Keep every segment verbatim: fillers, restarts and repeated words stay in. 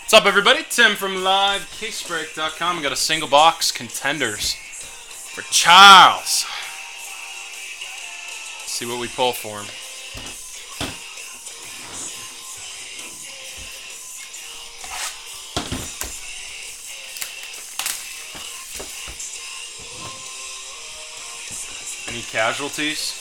What's up, everybody? Tim from live case break dot com. We got a single box contenders for Charles. Let's see what we pull for him. Any casualties?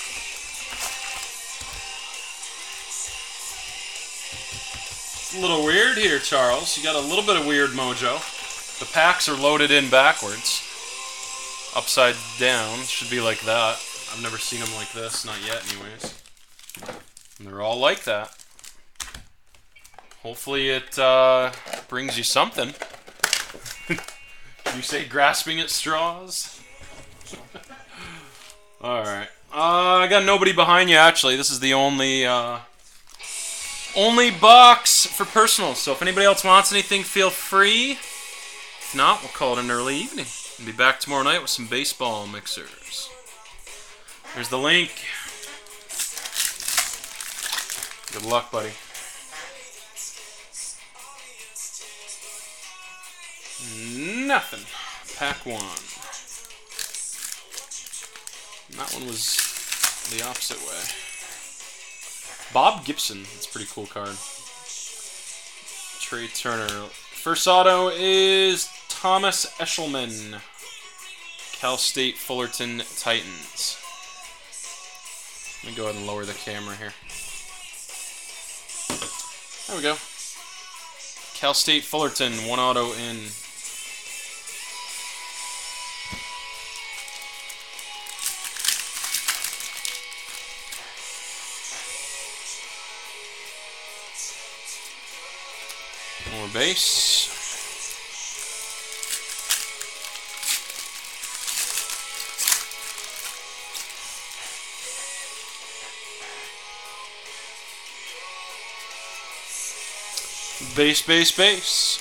A little weird here, Charles. You got a little bit of weird mojo. The packs are loaded in backwards. Upside down. Should be like that. I've never seen them like this. Not yet, anyways. And they're all like that. Hopefully it uh, brings you something. You say grasping at straws? Alright. Uh, I got nobody behind you, actually. This is the only... Uh, Only box for personals, so if anybody else wants anything, feel free. If not, we'll call it an early evening. We'll be back tomorrow night with some baseball mixers. There's the link. Good luck, buddy. Nothing. Pack one. And that one was the opposite way. Bob Gibson. That's a pretty cool card. Trey Turner. First auto is Thomas Eshelman. Cal State Fullerton Titans. Let me go ahead and lower the camera here. There we go. Cal State Fullerton. One auto in. More base. Base, base, base.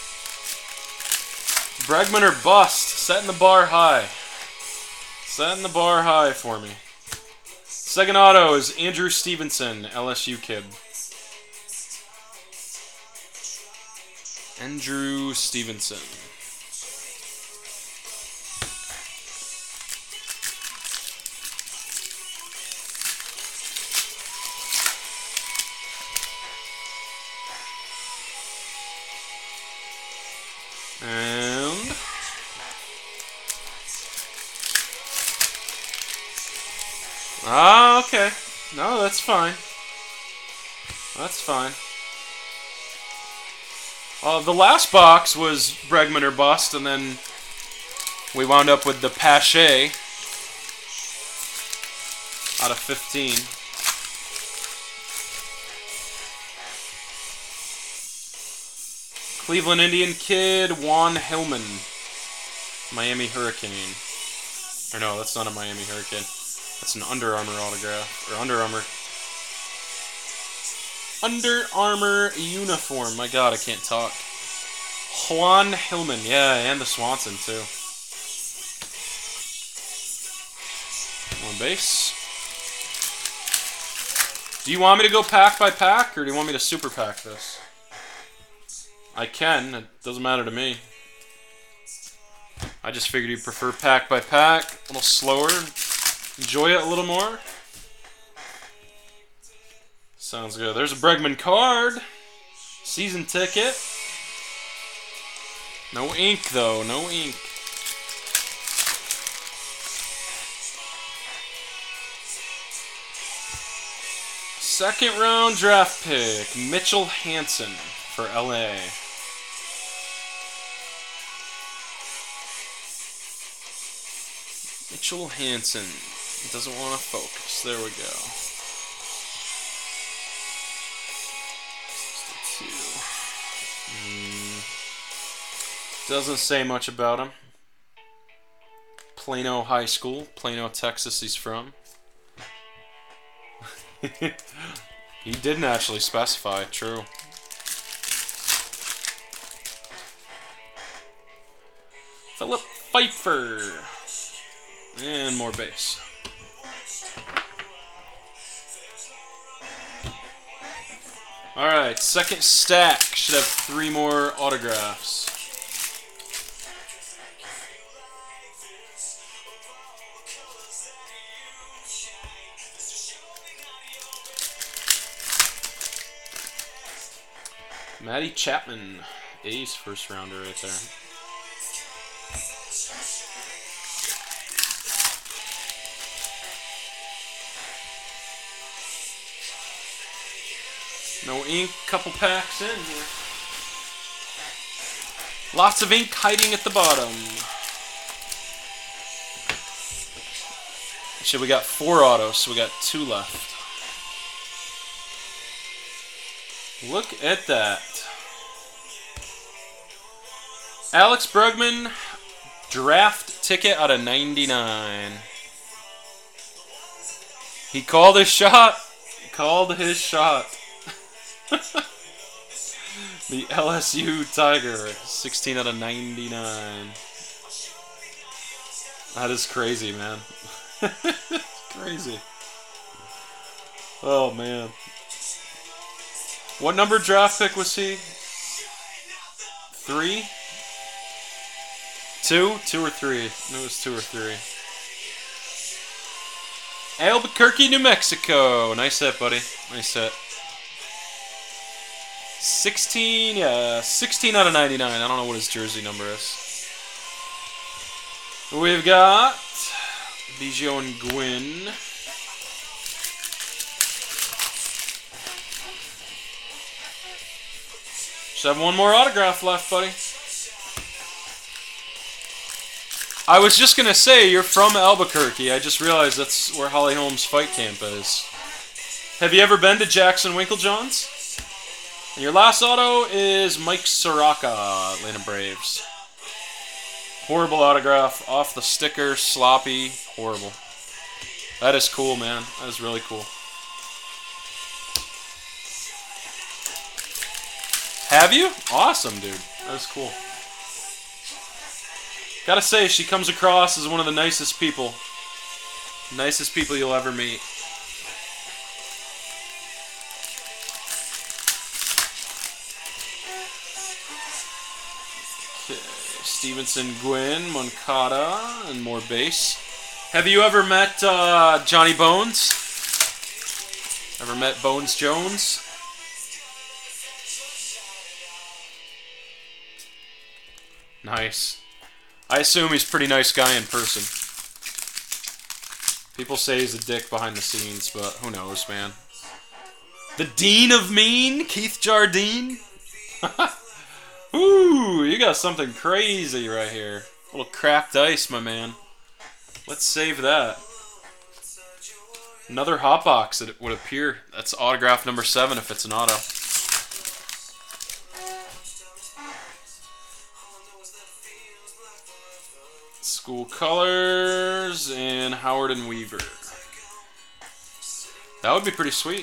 Bregman or bust. Setting the bar high. Setting the bar high for me. Second auto is Andrew Stevenson, L S U kid. Andrew Stevenson. And ah, okay. No, that's fine. That's fine. Uh, the last box was Bregman or bust, and then we wound up with the Pache out of fifteen. Cleveland Indian kid, Juan Hillman. Miami Hurricane. Or no, that's not a Miami Hurricane. That's an Under Armour autograph. Or Under Armour. Under Armour uniform. My God, I can't talk. Juan Hillman. Yeah, and the Swanson, too. One base. Do you want me to go pack by pack, or do you want me to super pack this? I can. It doesn't matter to me. I just figured you'd prefer pack by pack. A little slower. Enjoy it a little more. Sounds good. There's a Bregman card. Season ticket. No ink, though. No ink. Second round draft pick. Mitchell Hansen for L A. Mitchell Hansen. Doesn't want to focus. There we go. Doesn't say much about him. Plano High School, Plano, Texas he's from. He didn't actually specify, true. Philip Pfeiffer. And more base. Alright, second stack. Should have three more autographs. Matty Chapman, A's first rounder right there. No ink, couple packs in here. Lots of ink hiding at the bottom. Shit, we got four autos, so we got two left. Look at that. Alex Bregman, draft ticket out of ninety-nine. He called his shot. He called his shot. The L S U Tiger, sixteen out of ninety-nine. That is crazy, man. Crazy. Oh, man. What number draft pick was he? Three? Two? Two or three? No, it was two or three. Albuquerque, New Mexico. Nice hit, buddy. Nice hit. sixteen, yeah, sixteen out of ninety-nine. I don't know what his jersey number is. We've got Biggio and Gwynn. Should have one more autograph left, buddy. I was just going to say, you're from Albuquerque. I just realized that's where Holly Holmes Fight Camp is. Have you ever been to Jackson Winklejohn's? And your last auto is Mike Soroka, Atlanta Braves. Horrible autograph, off the sticker, sloppy, horrible. That is cool, man. That is really cool. Have you? Awesome, dude. That is cool. Gotta say, she comes across as one of the nicest people. Nicest people you'll ever meet. Okay, Stevenson, Gwynn, Moncada, and more base. Have you ever met uh, Johnny Bones? Ever met Bones Jones? Nice. I assume he's a pretty nice guy in person. People say he's a dick behind the scenes, but who knows, man. The Dean of Mean, Keith Jardine. Ooh, you got something crazy right here. A little cracked ice, my man. Let's save that. Another hot box, it would appear. That's autograph number seven if it's an auto. School colors and Howard and Weaver. That would be pretty sweet.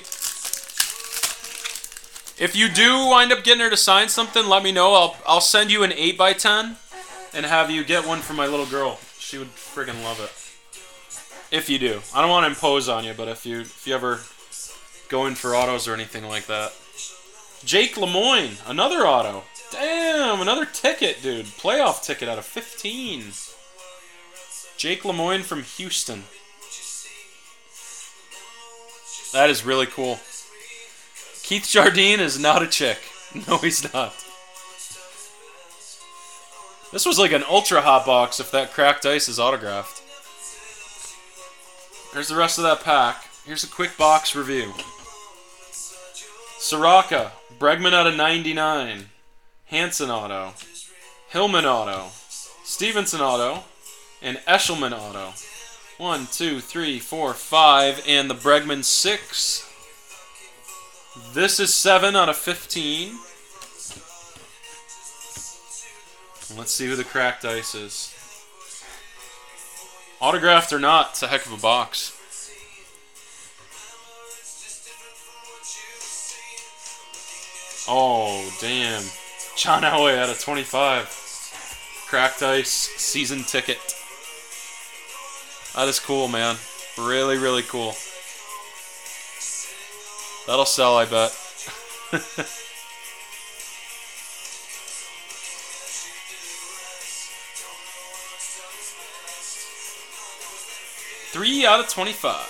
If you do wind up getting her to sign something, let me know. I'll I'll send you an eight by ten and have you get one for my little girl. She would friggin' love it. If you do. I don't want to impose on you, but if you if you ever go in for autos or anything like that. Jake Lemoyne, another auto. Damn, another ticket, dude. Playoff ticket out of fifteen. Jake Lemoyne from Houston. That is really cool. Keith Jardine is not a chick. No, he's not. This was like an ultra hot box if that cracked ice is autographed. There's the rest of that pack. Here's a quick box review. Soroka, Bregman out of ninety-nine. Hanson auto. Hillman auto. Stevenson auto. And Eshelman auto. One, two, three, four, five, and the Bregman six. This is seven out of fifteen. Let's see who the cracked ice is. Autographed or not, it's a heck of a box. Oh, damn. John Elway out of twenty-five. Cracked ice, season ticket. That is cool, man. Really, really cool. That'll sell, I bet. Three out of twenty-five.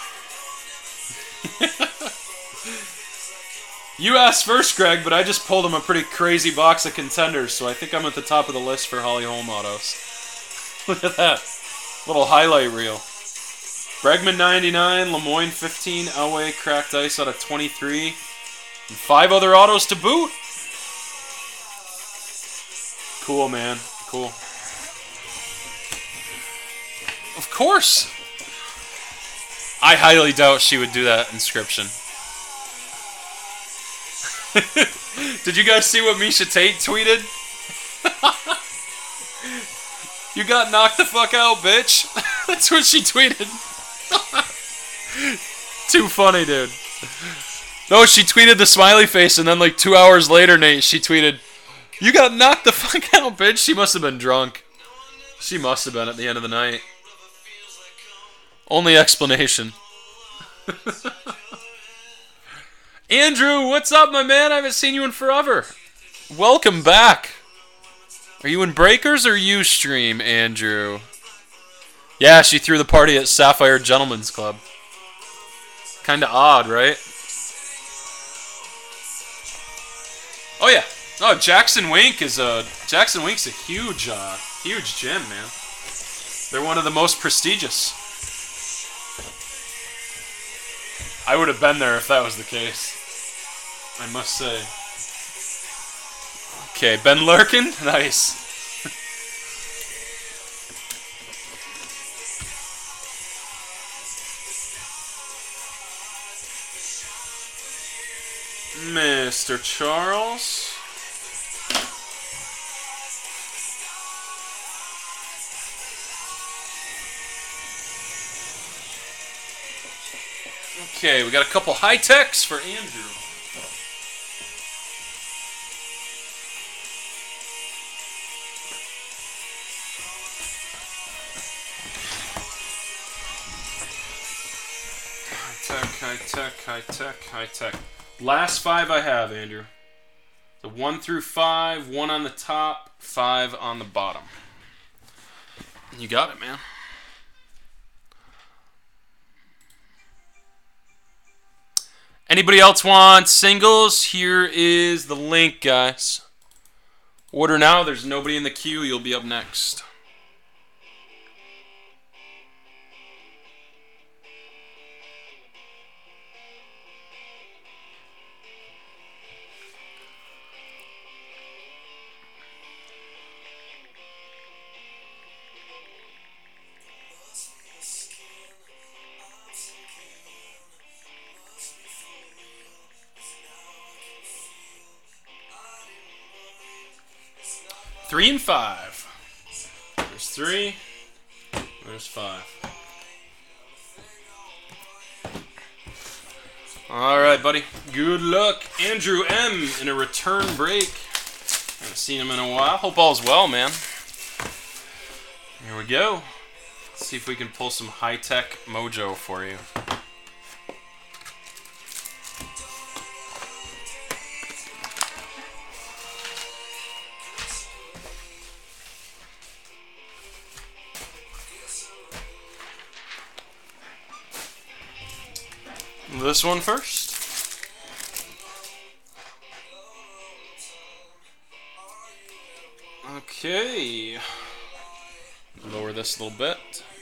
You asked first, Greg, but I just pulled him a pretty crazy box of contenders, so I think I'm at the top of the list for Holly Holm autos. Look at that. Little highlight reel. Bregman ninety-nine, Lemoyne fifteen, Elway cracked ice out of twenty-three, and five other autos to boot. Cool, man. Cool. Of course. I highly doubt she would do that inscription. Did you guys see what Misha Tate tweeted? You got knocked the fuck out, bitch. That's what she tweeted. Too funny, dude. No, she tweeted the smiley face, and then like two hours later, Nate, she tweeted, "You got knocked the fuck out, bitch." She must have been drunk. She must have been at the end of the night. Only explanation. Andrew, what's up, my man? I haven't seen you in forever. Welcome back. Are you in Breakers or Ustream, Andrew? Yeah, she threw the party at Sapphire Gentlemen's Club. Kinda odd, right? Oh yeah. Oh, Jackson Wink is a Jackson Wink's a huge, uh, huge gym, man. They're one of the most prestigious. I would have been there if that was the case. I must say. Okay, Ben Lurkin? Nice. Mister Charles. Okay, we got a couple high techs for Andrew. High tech, high tech, high tech. Last five I have, Andrew. The one through five, one on the top, five on the bottom. You got it, man. Anybody else want singles? Here is the link, guys. Order now. There's nobody in the queue. You'll be up next. Three and five. There's three. There's five. All right, buddy. Good luck. Andrew M. in a return break. Haven't seen him in a while. Hope all's well, man. Here we go. Let's see if we can pull some high-tech mojo for you. This one first. Okay. Lower this a little bit.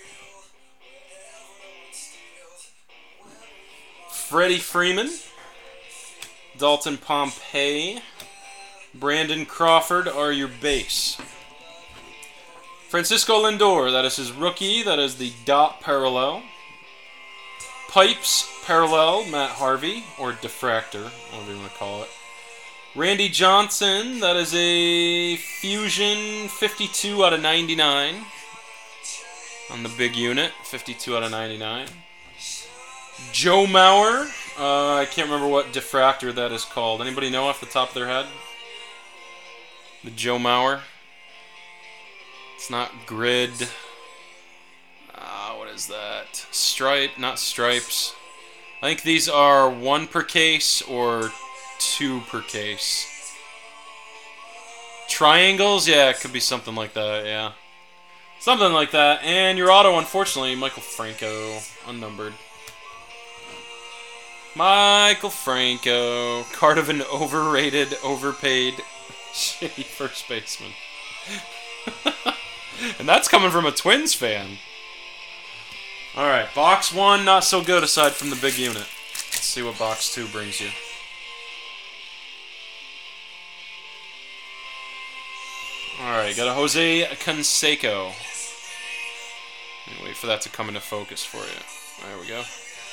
Freddie Freeman. Dalton Pompey. Brandon Crawford are your base. Francisco Lindor, that is his rookie. That is the dot parallel. Pipes parallel, Matt Harvey, or diffractor, whatever you want to call it. Randy Johnson, that is a Fusion fifty-two out of ninety-nine on the big unit, fifty-two out of ninety-nine. Joe Mauer, uh, I can't remember what diffractor that is called. Anybody know off the top of their head? The Joe Mauer. It's not grid. Uh, what is that? Stripe, not stripes. I think these are one per case or two per case. Triangles? Yeah, it could be something like that, yeah. Something like that. And your auto, unfortunately, Michael Franco, unnumbered. Michael Franco, card of an overrated, overpaid, shitty first baseman. And that's coming from a Twins fan. Alright, box one, not so good aside from the big unit. Let's see what box two brings you. Alright, got a Jose Canseco. Wait for that to come into focus for you. There we go.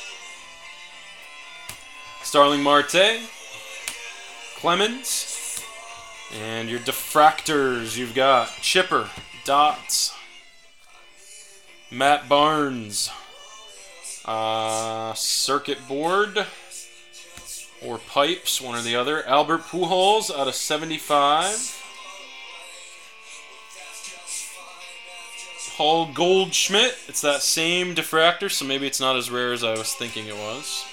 Starling Marte. Clemens. And your diffractors, you've got Chipper, Dots, Matt Barnes, uh, Circuit Board, or Pipes, one or the other. Albert Pujols out of seventy-five. Paul Goldschmidt. It's that same diffractor, so maybe it's not as rare as I was thinking it was.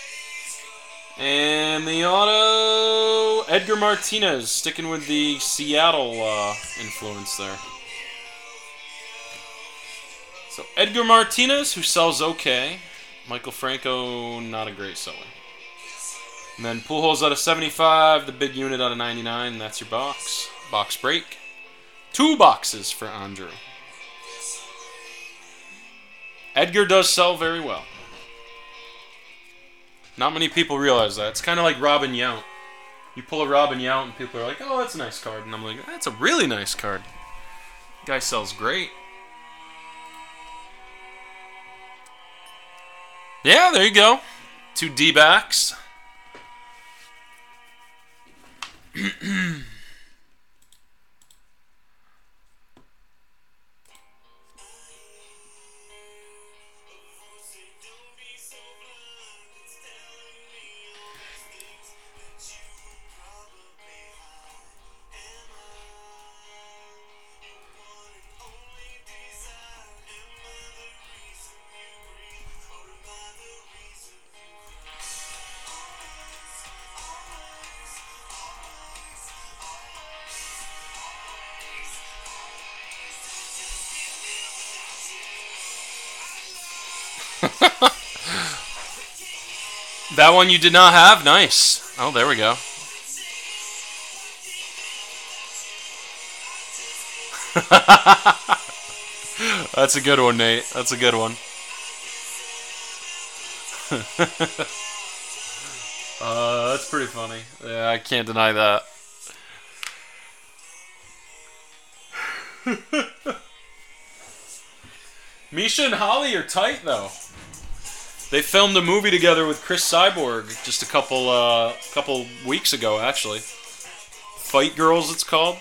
And the auto, Edgar Martinez, sticking with the Seattle uh, influence there. So Edgar Martinez, who sells okay. Michael Franco, not a great seller. And then Pujols out of seventy-five, the big unit out of ninety-nine. That's your box. Box break. Two boxes for Andrew. Edgar does sell very well. Not many people realize that. It's kind of like Robin Yount. You pull a Robin Yount and people are like, oh, that's a nice card. And I'm like, that's a really nice card. Guy sells great. Yeah, there you go. Two D-backs. That one you did not have? Nice. Oh, there we go. That's a good one, Nate. That's a good one. uh, that's pretty funny. Yeah, I can't deny that. Misha and Holly are tight, though. They filmed a movie together with Chris Cyborg just a couple uh, couple weeks ago, actually. Fight Girls, it's called.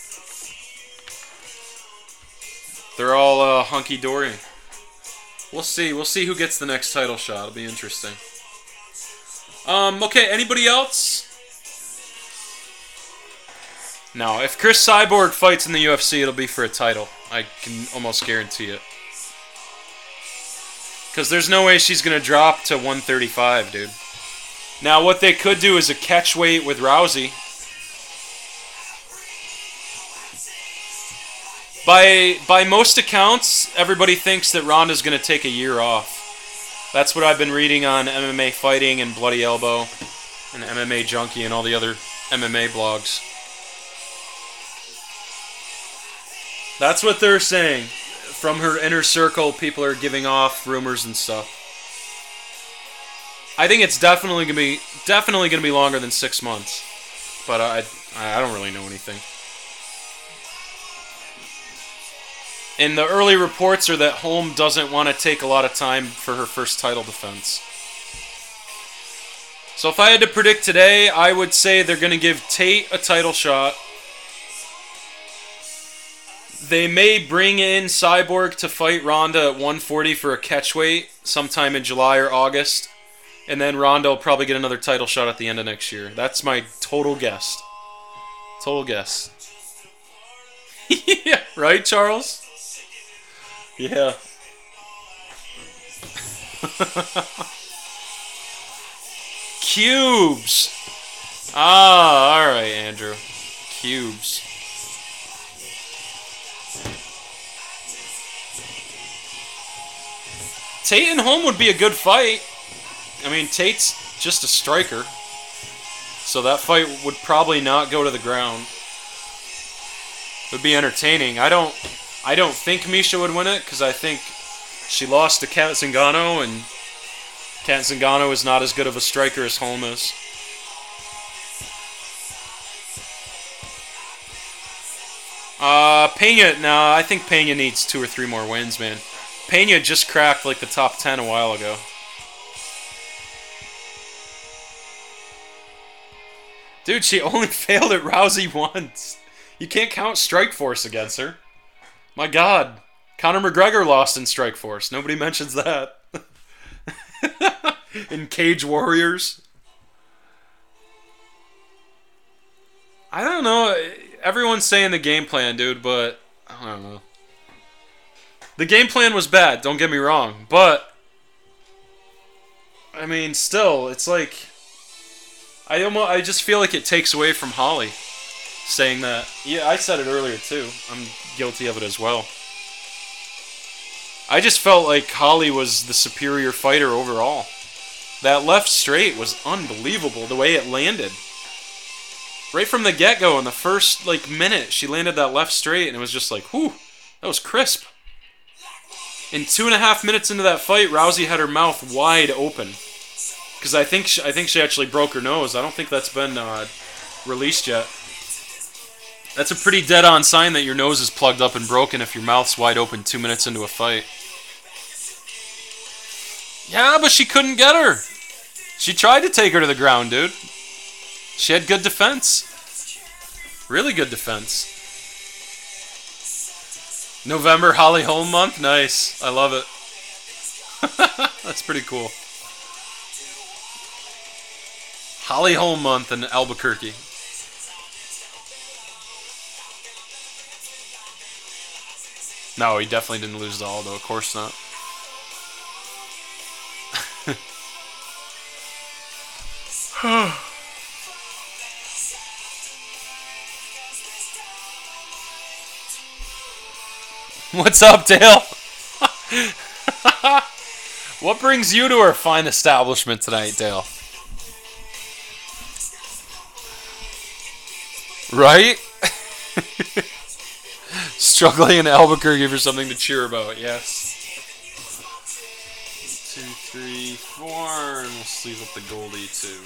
They're all uh, hunky-dory. We'll see. We'll see who gets the next title shot. It'll be interesting. Um, okay, anybody else? No, if Chris Cyborg fights in the U F C, it'll be for a title. I can almost guarantee it. Because there's no way she's going to drop to one thirty-five, dude. Now, what they could do is a catch weight with Rousey. By by most accounts, everybody thinks that Ronda's going to take a year off. That's what I've been reading on M M A Fighting and Bloody Elbow and M M A Junkie and all the other M M A blogs. That's what they're saying. From her inner circle, people are giving off rumors and stuff. I think it's definitely gonna be definitely gonna be longer than six months, but I I don't really know anything. And the early reports are that Holm doesn't want to take a lot of time for her first title defense. So if I had to predict today, I would say they're gonna give Tate a title shot. They may bring in Cyborg to fight Ronda at one forty for a catchweight sometime in July or August. And then Ronda will probably get another title shot at the end of next year. That's my total guess. Total guess. Yeah, right, Charles? Yeah. Cubes. Ah, alright, Andrew. Cubes. Tate and Holm would be a good fight. I mean, Tate's just a striker. So that fight would probably not go to the ground. It would be entertaining. I don't I don't think Misha would win it, because I think she lost to Kat Zingano, and Kat Zingano is not as good of a striker as Holm is. Uh, Pena, no, I think Pena needs two or three more wins, man. Pena just cracked like the top ten a while ago. Dude, she only failed at Rousey once. You can't count Strikeforce against her. My God. Conor McGregor lost in Strikeforce. Nobody mentions that. In Cage Warriors. I don't know. Everyone's saying the game plan, dude, but I don't know. The game plan was bad, don't get me wrong, but I mean, still, it's like I almost I just feel like it takes away from Holly saying that. Yeah, I said it earlier too. I'm guilty of it as well. I just felt like Holly was the superior fighter overall. That left straight was unbelievable, the way it landed. Right from the get-go, in the first like minute, she landed that left straight, and it was just like, whew, that was crisp. In two and a half minutes into that fight, Rousey had her mouth wide open, because I think she, I think she actually broke her nose. I don't think that's been uh, released yet. That's a pretty dead-on sign that your nose is plugged up and broken if your mouth's wide open two minutes into a fight. Yeah, but she couldn't get her. She tried to take her to the ground, dude. She had good defense. Really good defense. November Holly Holm month? Nice. I love it. That's pretty cool. Holly Holm month in Albuquerque. No, he definitely didn't lose to Aldo. Of course not. What's up, Dale? What brings you to our fine establishment tonight, Dale? Right? Struggling in Albuquerque for something to cheer about, yes. Two, three, four, and we'll sleeve up the Goldie, too.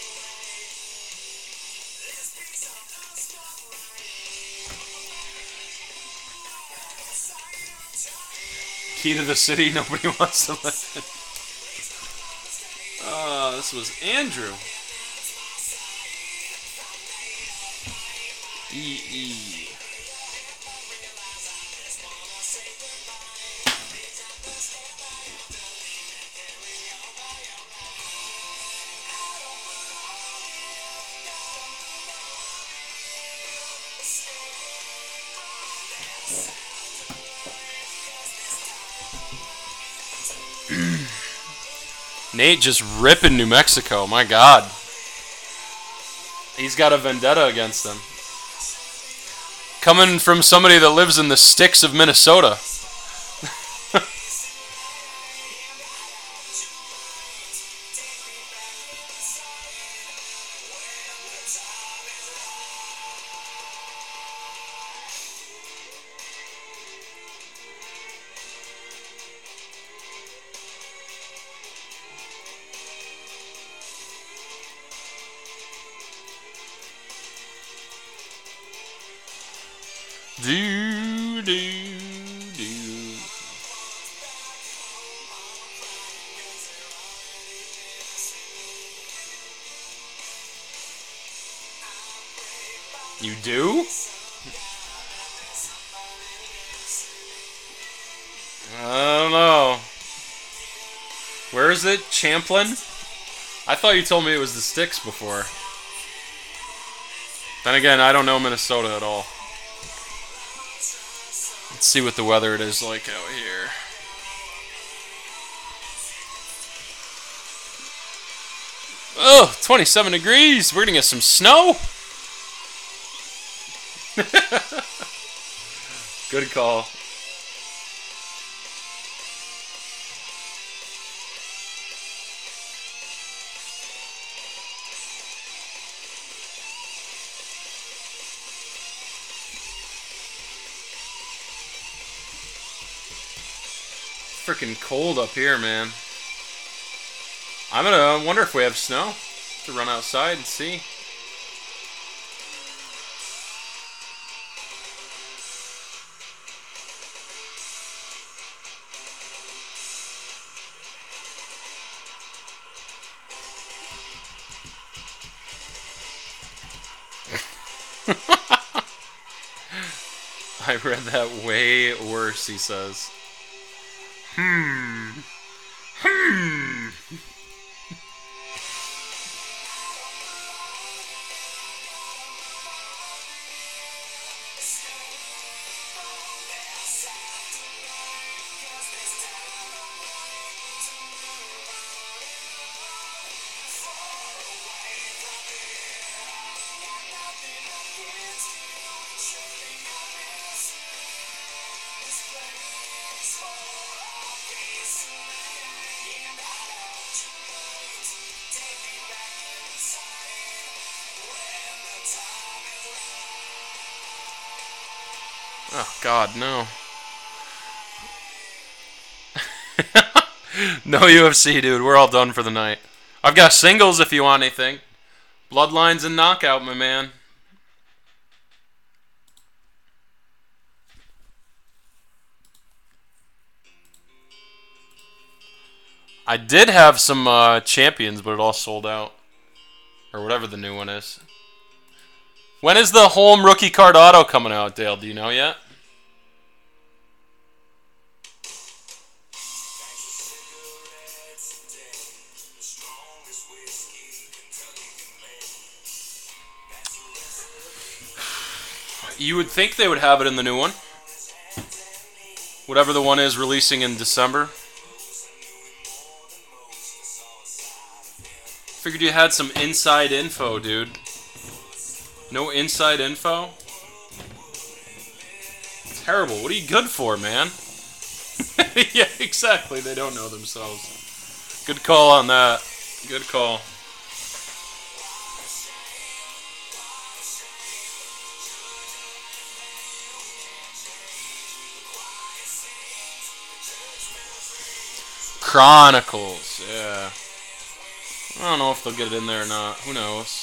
Key to the city, nobody wants to live in. Uh, this was Andrew. E E. Nate just ripping New Mexico, my God. He's got a vendetta against them. Coming from somebody that lives in the sticks of Minnesota. Do, do, do. You do? I don't know. Where is it? Champlin? I thought you told me it was the sticks before. Then again, I don't know Minnesota at all. Let's see what the weather it is like out here. Oh, twenty-seven degrees. We're gonna get some snow. Good call. Freaking cold up here, man. I'm gonna wonder if we have snow. To run outside and see. I read that way worse, he says. Hmm. Hmm. Oh, God, no. No U F C, dude. We're all done for the night. I've got singles if you want anything. Bloodlines and Knockout, my man. I did have some uh, champions, but it all sold out. Or whatever the new one is. When is the home rookie card auto coming out, Dale? Do you know yet? You would think they would have it in the new one. Whatever the one is releasing in December. Figured you had some inside info, dude. No inside info? Terrible. What are you good for, man? Yeah, exactly. They don't know themselves. Good call on that. Good call. Chronicles, yeah. I don't know if they'll get it in there or not. Who knows?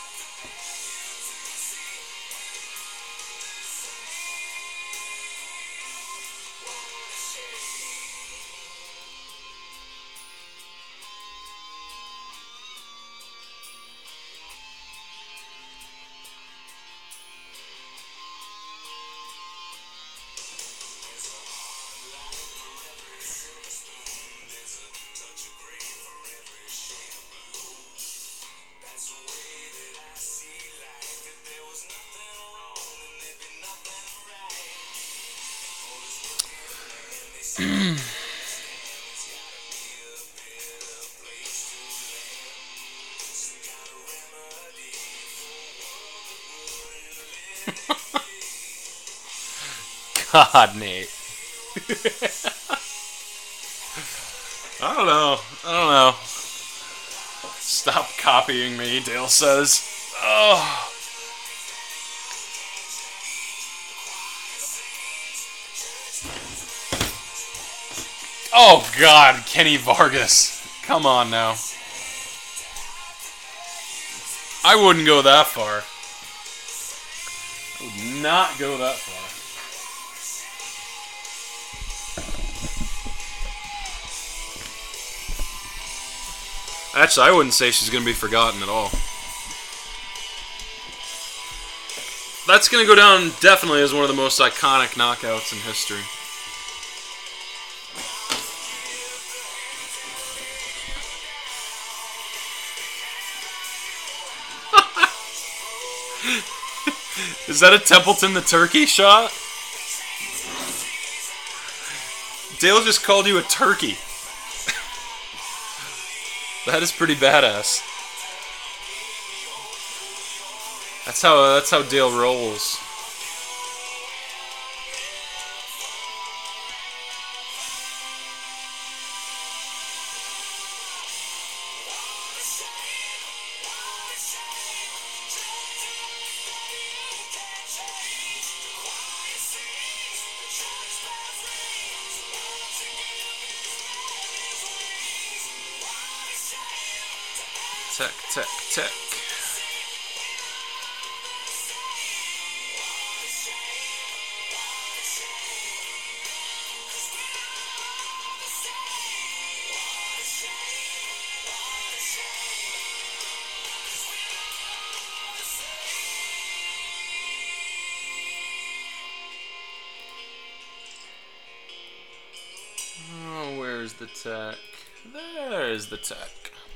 God, Nate. I don't know. I don't know. Stop copying me, Dale says. Oh. Oh, God, Kenny Vargas. Come on now. I wouldn't go that far. I would not go that far. Actually, I wouldn't say she's going to be forgotten at all. That's going to go down definitely as one of the most iconic knockouts in history. Is that a Templeton the Turkey shot? Dale just called you a turkey. That is pretty badass. That's how that's how Dale rolls. Tech, tech, tech. Oh, where's the tech? There's the tech.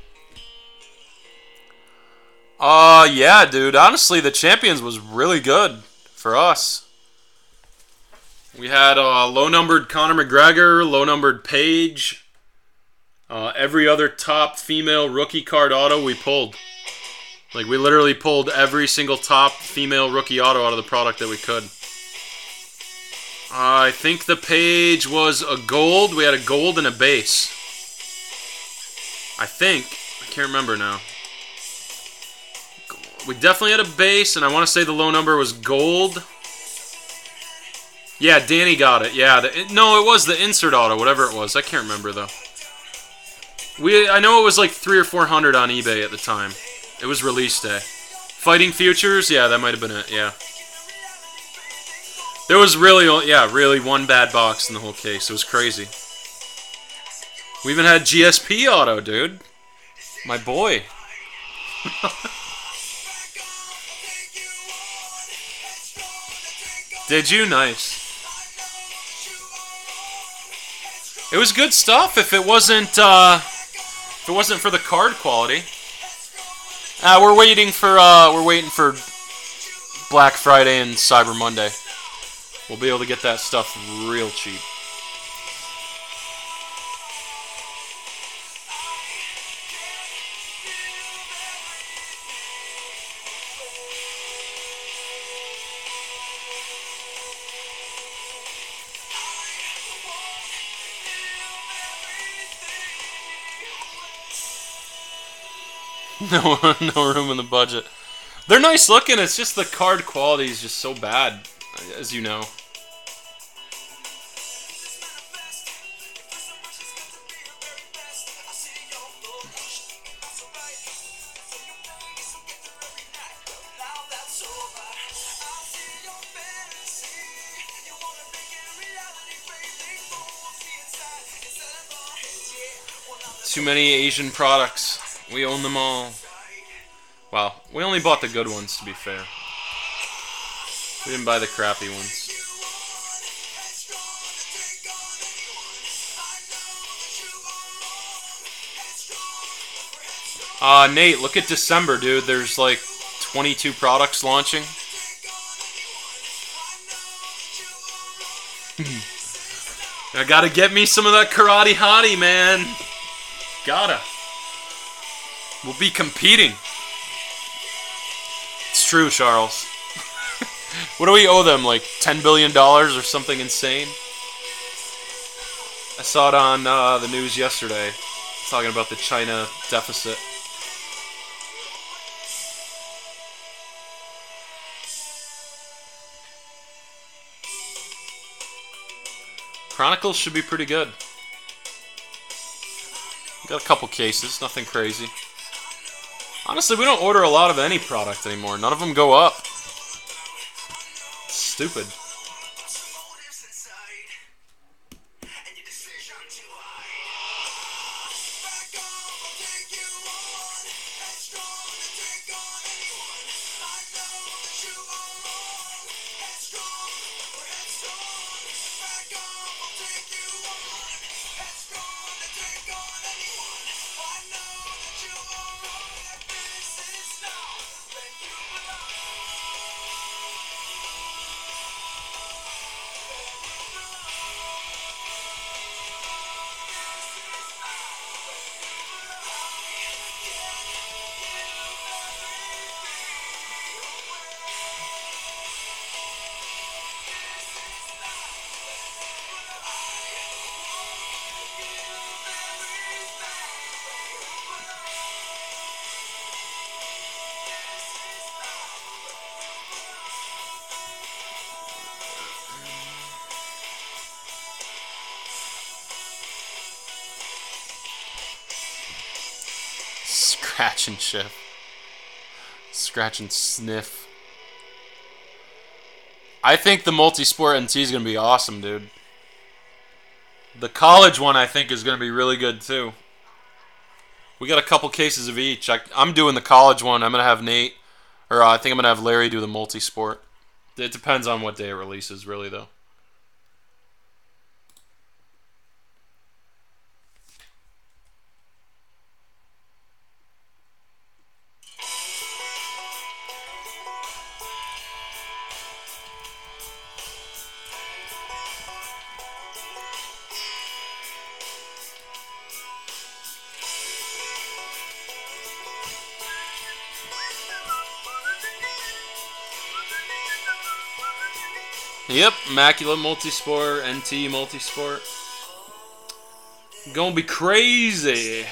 Uh, yeah, dude. Honestly, the Champions was really good for us. We had uh, low-numbered Conor McGregor, low-numbered Paige. Uh, every other top female rookie card auto we pulled. Like, we literally pulled every single top female rookie auto out of the product that we could. Uh, I think the Paige was a gold. We had a gold and a base. I think. I can't remember now. We definitely had a base, and I want to say the low number was gold. Yeah, Danny got it. Yeah, the, no, it was the insert auto, whatever it was. I can't remember though. We, I know it was like three or four hundred on eBay at the time. It was release day. Fighting Futures, yeah, that might have been it. Yeah. There was really, yeah, really one bad box in the whole case. It was crazy. We even had G S P auto, dude. My boy. Did you? Nice. It was good stuff if it wasn't uh, if it wasn't for the card quality. Uh, we're waiting for uh, we're waiting for Black Friday and Cyber Monday. We'll be able to get that stuff real cheap. No, no room in the budget. They're nice looking. It's just the card quality is just so bad, as you know. Too many Asian products. We own them all. Well, we only bought the good ones, to be fair. We didn't buy the crappy ones. Uh, Nate, look at December, dude. There's like twenty-two products launching. I gotta get me some of that Karate Hottie, man. Gotta. We'll be competing. It's true, Charles. What do we owe them? Like ten billion dollars or something insane? I saw it on uh, the news yesterday. Talking about the China deficit. Chronicles should be pretty good. Got a couple cases, nothing crazy. Honestly, we don't order a lot of any product anymore. None of them go up. It's stupid. Scratch and chip. Scratch and sniff. I think the multi-sport N T is going to be awesome, dude. The college one, I think, is going to be really good, too. We got a couple cases of each. I, I'm doing the college one. I'm going to have Nate, or uh, I think I'm going to have Larry do the multi-sport. It depends on what day it releases, really, though. Yep, Immaculate Multisport, N T Multisport. Gonna be crazy.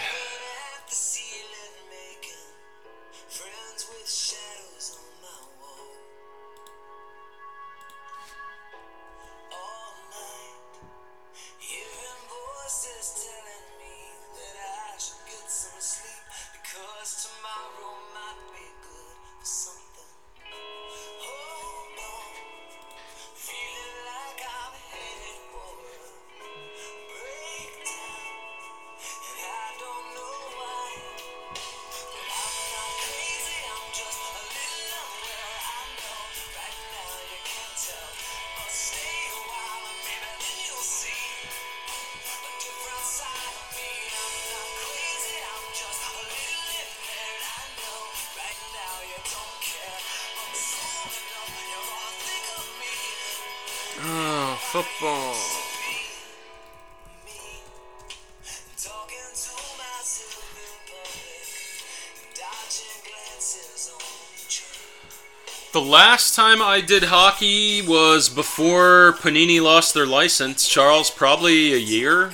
Oh, football. The last time I did hockey was before Panini lost their license. Charles, probably a year.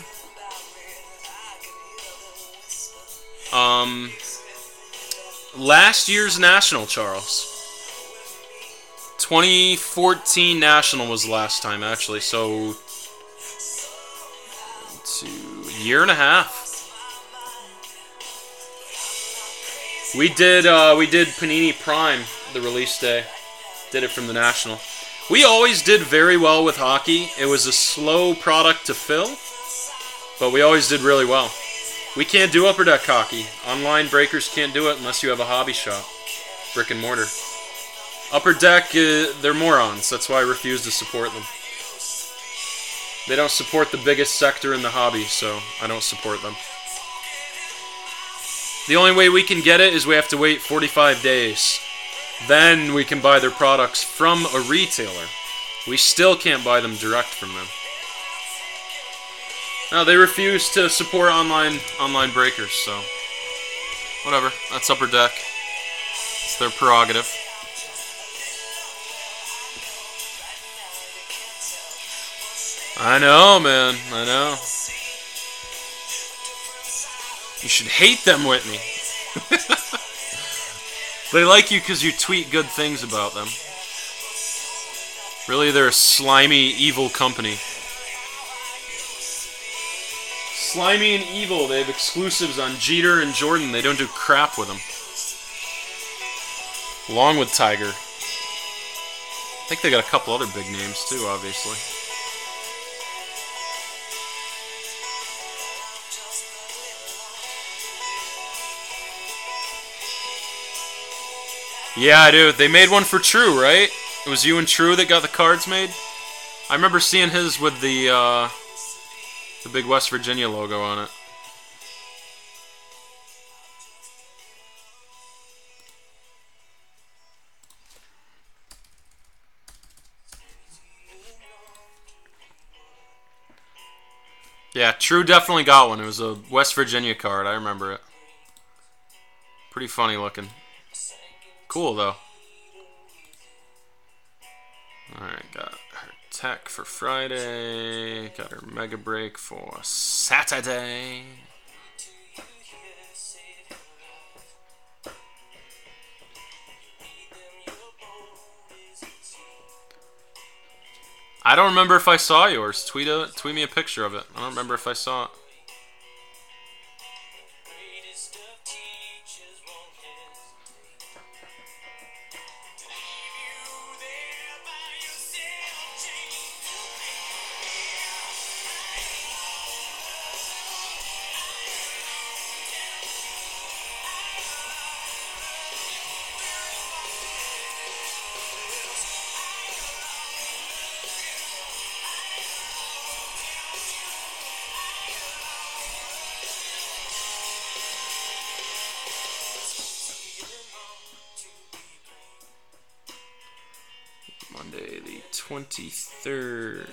Um, last year's National, Charles. twenty fourteen National was the last time, actually. So, two, a year and a half. We did. Uh, we did Panini Prime the release day. Did it from the National. We always did very well with hockey. It was a slow product to fill, but we always did really well. We can't do Upper Deck hockey. Online breakers can't do it unless you have a hobby shop, brick and mortar. Upper Deck, uh, they're morons. That's why I refuse to support them. They don't support the biggest sector in the hobby, so I don't support them. The only way we can get it is we have to wait forty-five days. Then we can buy their products from a retailer. We still can't buy them direct from them. No, they refuse to support online online breakers, so whatever. That's Upper Deck. It's their prerogative. I know, man. I know. You should hate them, Whitney. They like you because you tweet good things about them. Really, they're a slimy, evil company. Slimy and evil. They have exclusives on Jeter and Jordan. They don't do crap with them. Along with Tiger. I think they got a couple other big names too, obviously. Yeah, dude. They made one for True, right? It was you and True that got the cards made? I remember seeing his with the, uh, the big West Virginia logo on it. Yeah, True definitely got one. It was a West Virginia card. I remember it. Pretty funny looking. Cool, though. Alright, got her tech for Friday. Got her mega break for Saturday. I don't remember if I saw yours. Tweet a, tweet me a picture of it. I don't remember if I saw it. Monday the twenty-third.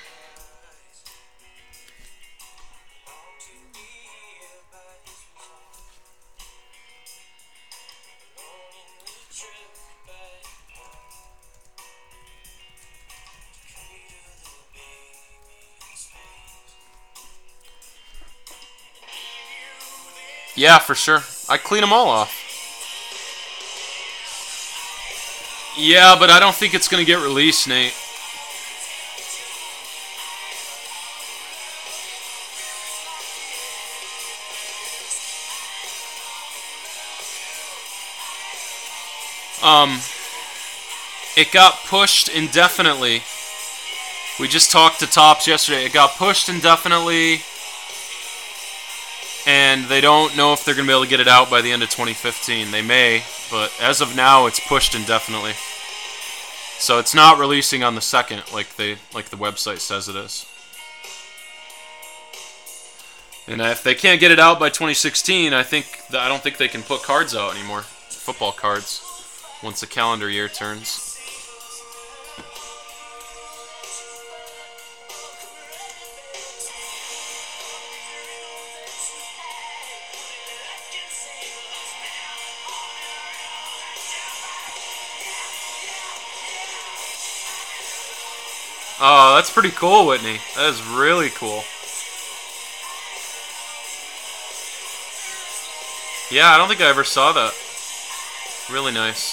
Yeah, for sure. I clean them all off. Yeah, but I don't think it's going to get released, Nate. Um, it got pushed indefinitely. We just talked to Topps yesterday. It got pushed indefinitely, and they don't know if they're going to be able to get it out by the end of twenty fifteen. They may, but as of now, it's pushed indefinitely. So it's not releasing on the second, like they like the website says it is. And if they can't get it out by twenty sixteen, I think I don't think they can put cards out anymore, football cards, once the calendar year turns. Oh, that's pretty cool, Whitney. That is really cool. Yeah, I don't think I ever saw that. Really nice.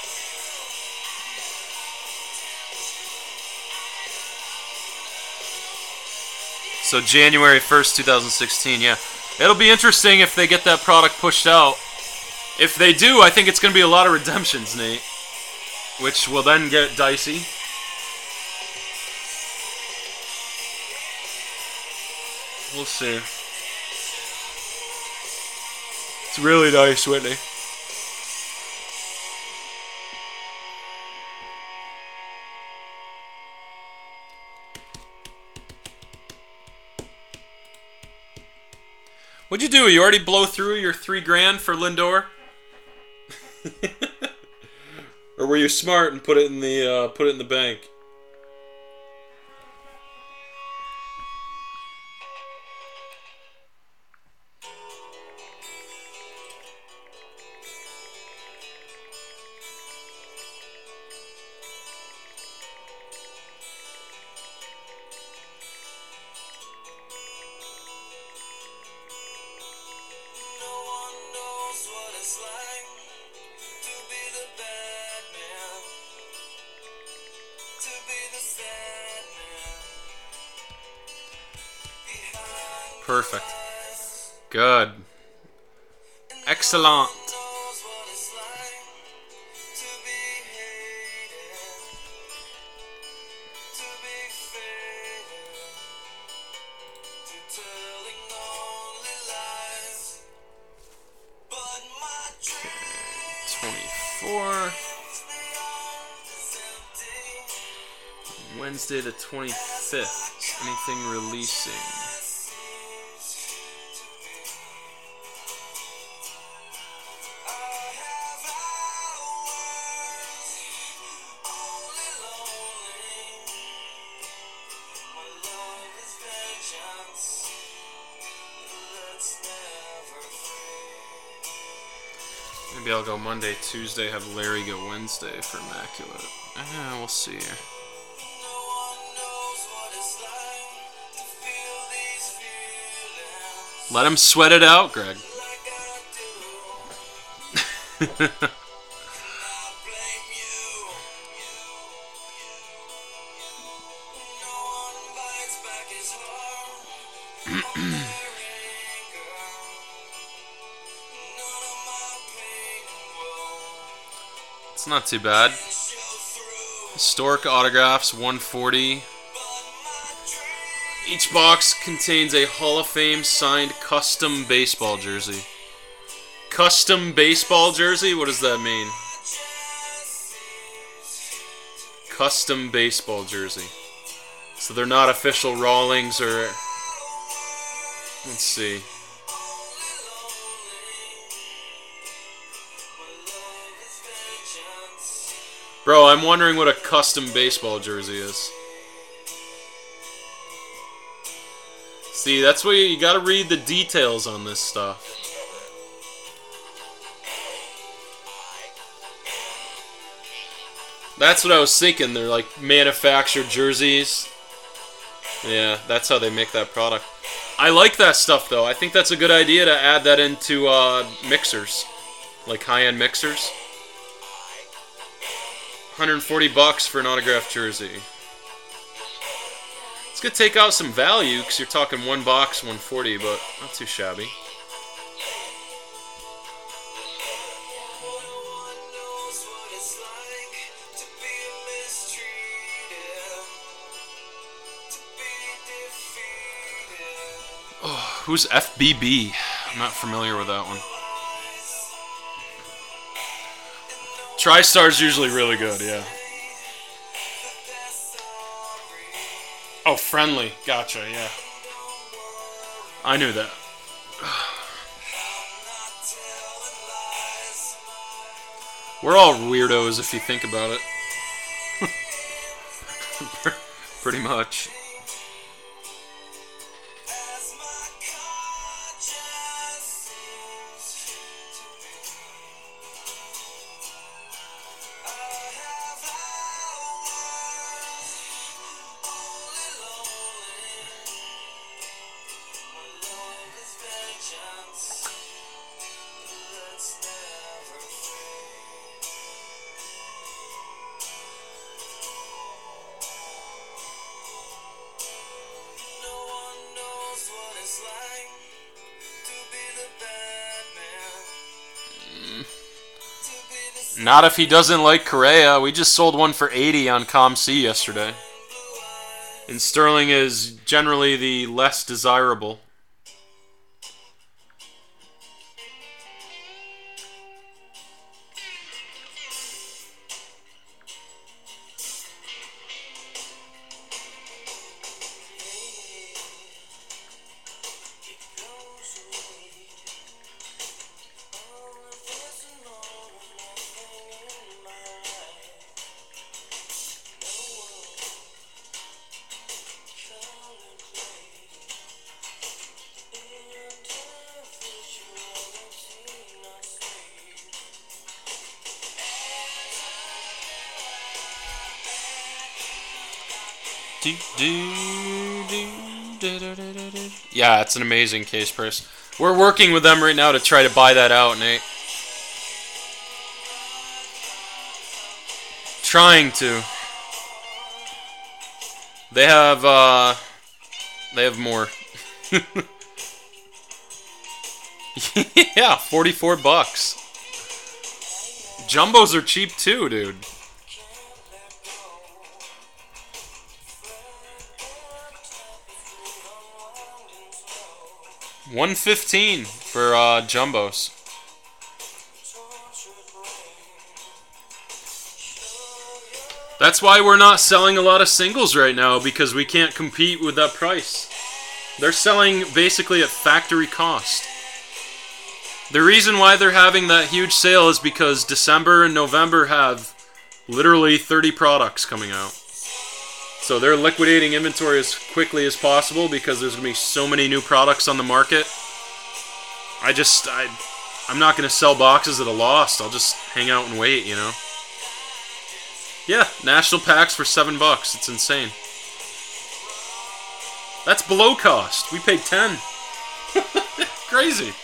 So January first, two thousand sixteen, yeah. It'll be interesting if they get that product pushed out. If they do, I think it's going to be a lot of redemptions, Nate. Which will then get dicey. We'll see. It's really nice, Whitney. What'd you do? You already blow through your three grand for Lindor? Or were you smart and put it in the uh, put it in the bank? Perfect. Good. Excellent. twenty-four. Wednesday the twenty-fifth. Anything releasing? Maybe I'll go Monday, Tuesday, have Larry go Wednesday for Immaculate. Ah, we'll see. Let him sweat it out, Greg. It's not too bad. Historic autographs, one forty. Each box contains a Hall of Fame signed custom baseball jersey. Custom baseball jersey? What does that mean? Custom baseball jersey. So they're not official Rawlings or... Let's see. Bro, I'm wondering what a custom baseball jersey is. See, that's where you, you gotta read the details on this stuff. That's what I was thinking. They're like manufactured jerseys. Yeah, that's how they make that product. I like that stuff, though. I think that's a good idea to add that into uh, mixers. Like high-end mixers. one hundred forty bucks for an autographed jersey. It's gonna take out some value because you're talking one box, one forty, but not too shabby. Oh, who's F B B? I'm not familiar with that one. TriStar's usually really good, yeah. Oh, friendly. Gotcha, yeah. I knew that. We're all weirdos if you think about it. Pretty much. Not if he doesn't like Correa. We just sold one for eighty on ComC yesterday. And Sterling is generally the less desirable. Yeah, it's an amazing case press. We're working with them right now to try to buy that out, Nate. Trying to. They have, uh... They have more. Yeah, forty-four bucks. Jumbos are cheap too, dude. one fifteen for uh, jumbos. That's why we're not selling a lot of singles right now, because we can't compete with that price. They're selling basically at factory cost. The reason why they're having that huge sale is because December and November have literally thirty products coming out. So they're liquidating inventory as quickly as possible because there's going to be so many new products on the market. I just, I, I'm not going to sell boxes at a loss. I'll just hang out and wait, you know. Yeah, national packs for seven bucks. It's insane. That's below cost. We paid ten. Crazy.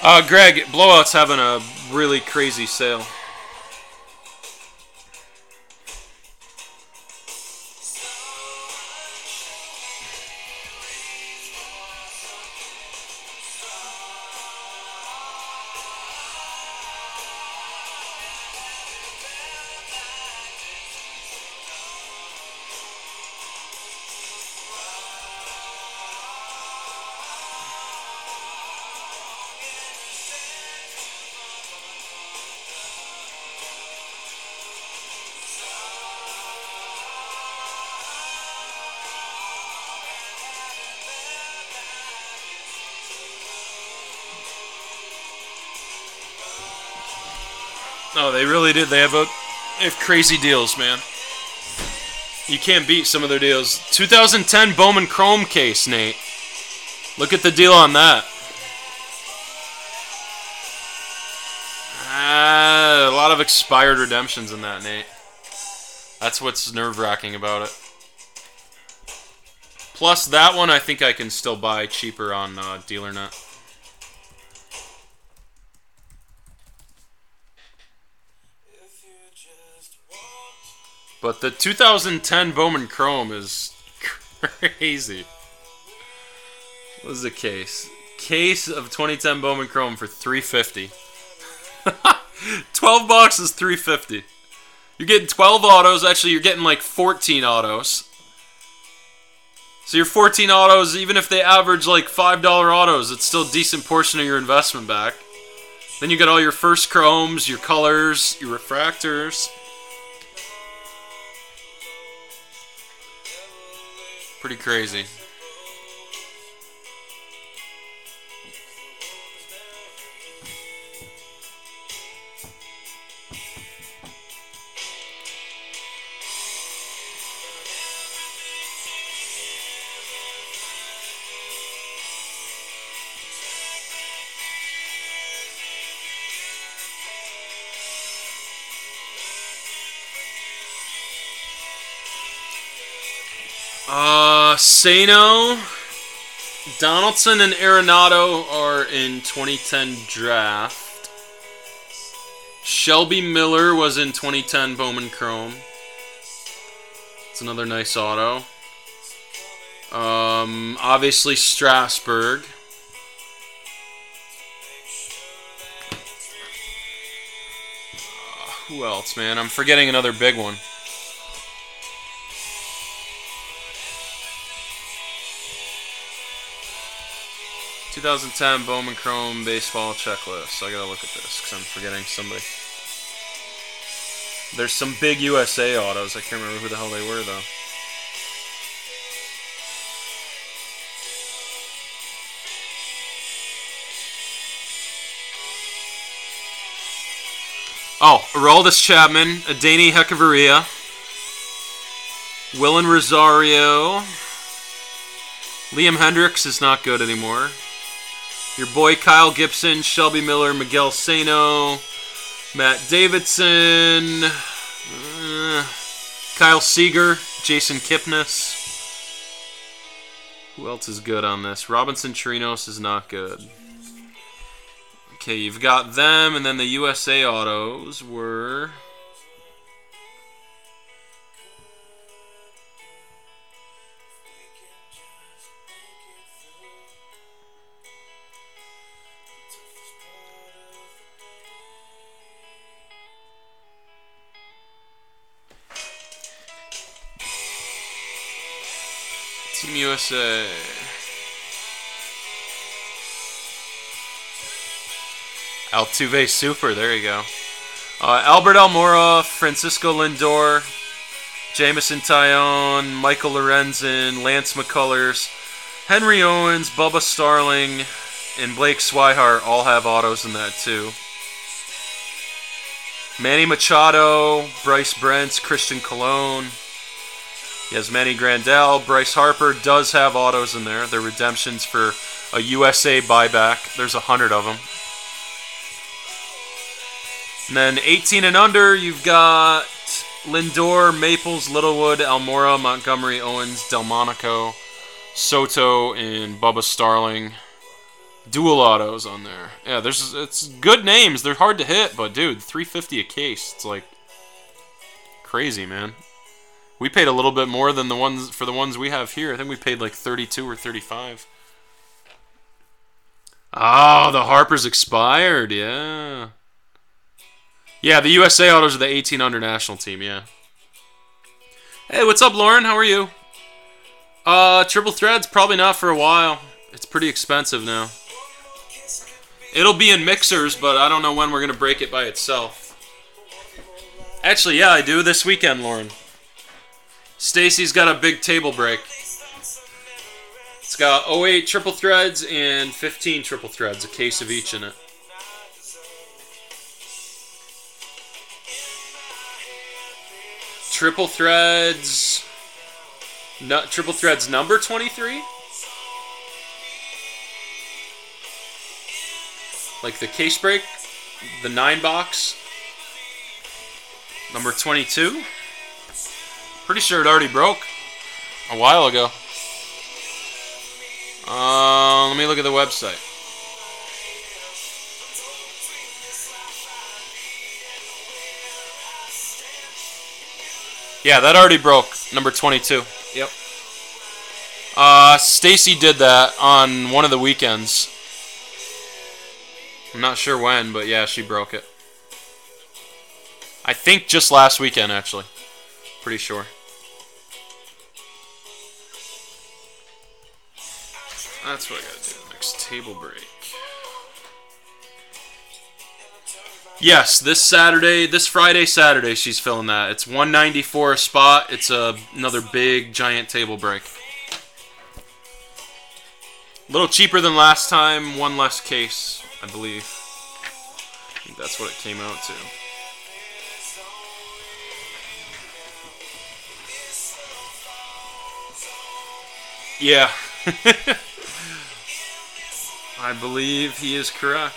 Uh, Greg, Blowout's having a really crazy sale. Oh, they really did. They have a, they have crazy deals, man. You can't beat some of their deals. twenty ten Bowman Chrome case, Nate. Look at the deal on that. Ah, a lot of expired redemptions in that, Nate. That's what's nerve-wracking about it. Plus, that one I think I can still buy cheaper on uh, DealerNet. But the two thousand ten Bowman Chrome is crazy. What is the case? Case of twenty ten Bowman Chrome for three fifty. twelve boxes, three fifty. You're getting twelve autos. Actually, you're getting like fourteen autos. So your fourteen autos, even if they average like five dollar autos, it's still a decent portion of your investment back. Then you got all your first chromes, your colors, your refractors. Pretty crazy. Uh, Sano, Donaldson, and Arenado are in twenty ten draft. Shelby Miller was in twenty ten Bowman Chrome. It's another nice auto. Um, obviously Strasburg. Uh, who else, man? I'm forgetting another big one. twenty ten Bowman Chrome baseball checklist. I gotta look at this because I'm forgetting somebody. There's some big U S A autos. I can't remember who the hell they were though. Oh, Aroldis Chapman, Adeiny Hechavarria, Willen Rosario. Liam Hendricks is not good anymore. Your boy Kyle Gibson, Shelby Miller, Miguel Sano, Matt Davidson, uh, Kyle Seager, Jason Kipnis. Who else is good on this? Robinson Chirinos is not good. Okay, you've got them, and then the U S A autos were... Team U S A. Altuve Super, there you go. Uh, Albert Almora, Francisco Lindor, Jameson Taillon, Michael Lorenzen, Lance McCullers, Henry Owens, Bubba Starling, and Blake Swihart all have autos in that too. Manny Machado, Bryce Brents, Christian Colon. Yasmani Grandal, Bryce Harper does have autos in there. They're redemptions for a U S A buyback. There's a hundred of them. And then eighteen and under, you've got Lindor, Maples, Littlewood, Almora, Montgomery, Owens, Delmonico, Soto, and Bubba Starling. Dual autos on there. Yeah, there's it's good names. They're hard to hit, but dude, three fifty a case. It's like crazy, man. We paid a little bit more than the ones for the ones we have here. I think we paid like thirty-two or thirty-five. Oh, the Harper's expired. Yeah. Yeah, the U S A autos are the eighteen under national team. Yeah. Hey, what's up, Lauren? How are you? Uh, triple threads probably not for a while. It's pretty expensive now. It'll be in mixers, but I don't know when we're going to break it by itself. Actually, yeah, I do this weekend, Lauren. Stacy's got a big table break. It's got oh eight triple threads and fifteen triple threads, a case of each in it. Triple threads... No, triple threads number twenty-three? Like the case break, the nine box, number twenty-two. Pretty sure it already broke a while ago. Uh, let me look at the website. Yeah, that already broke, number twenty-two. Yep. Uh, Stacy did that on one of the weekends. I'm not sure when, but yeah, she broke it. I think just last weekend, actually. Pretty sure. That's what I gotta do. Next table break. Yes, this Saturday, this Friday, Saturday, she's filling that. It's one ninety-four a spot. It's a, another big, giant table break. A little cheaper than last time, one less case, I believe. I think that's what it came out to. Yeah. I believe he is correct.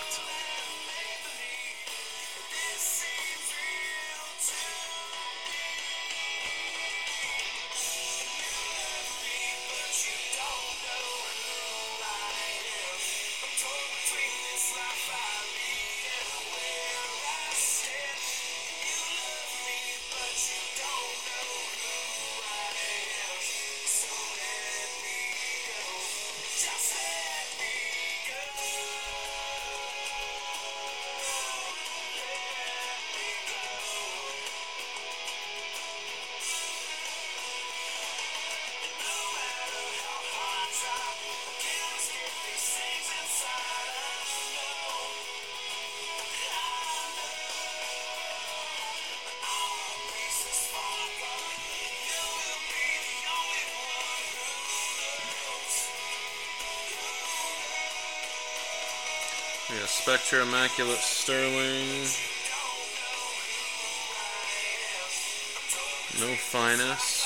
Yeah, Spectra, Immaculate, Sterling. No Finest.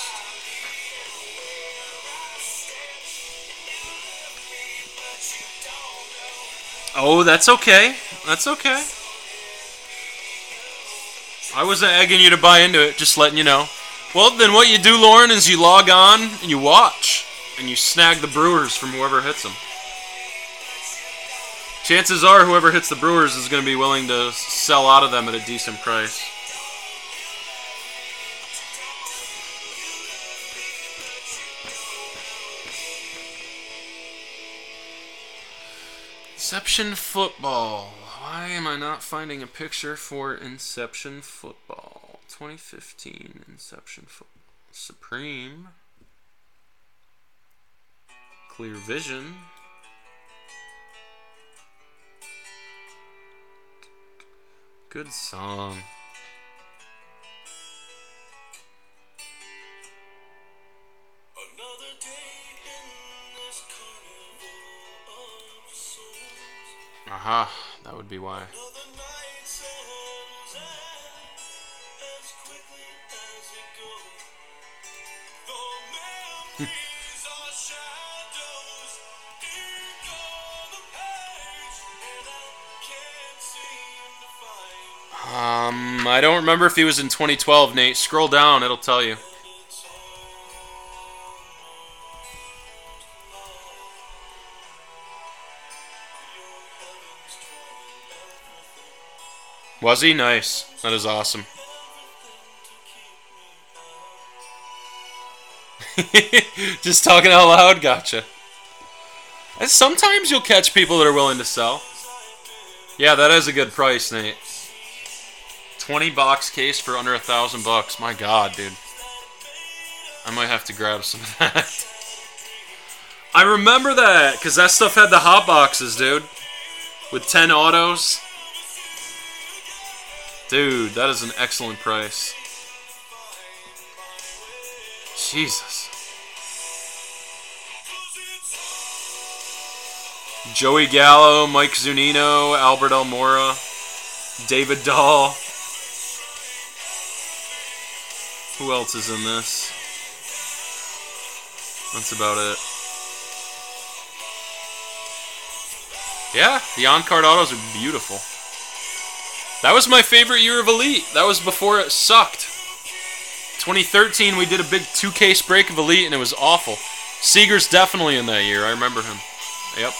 Oh, that's okay. That's okay. I wasn't egging you to buy into it, just letting you know. Well, then what you do, Lauren, is you log on and you watch. And you snag the Brewers from whoever hits them. Chances are whoever hits the Brewers is going to be willing to sell out of them at a decent price. Inception Football. Why am I not finding a picture for Inception Football? twenty fifteen Inception Football. Supreme. Clear Vision. Good song. Aha, that would be why. um, I don't remember if he was in twenty twelve, Nate. Scroll down, it'll tell you. Was he? Nice. That is awesome. Just talking out loud, gotcha. And sometimes you'll catch people that are willing to sell. Yeah, that is a good price, Nate. twenty box case for under a thousand bucks. My God, dude. I might have to grab some of that. I remember that, because that stuff had the hot boxes, dude. With ten autos. Dude, that is an excellent price. Jesus. Joey Gallo, Mike Zunino, Albert Almora, David Dahl. Who else is in this? That's about it. Yeah, the on-card autos are beautiful. That was my favorite year of Elite. That was before it sucked. twenty thirteen, we did a big two-case break of Elite, and it was awful. Seager's definitely in that year. I remember him. Yep.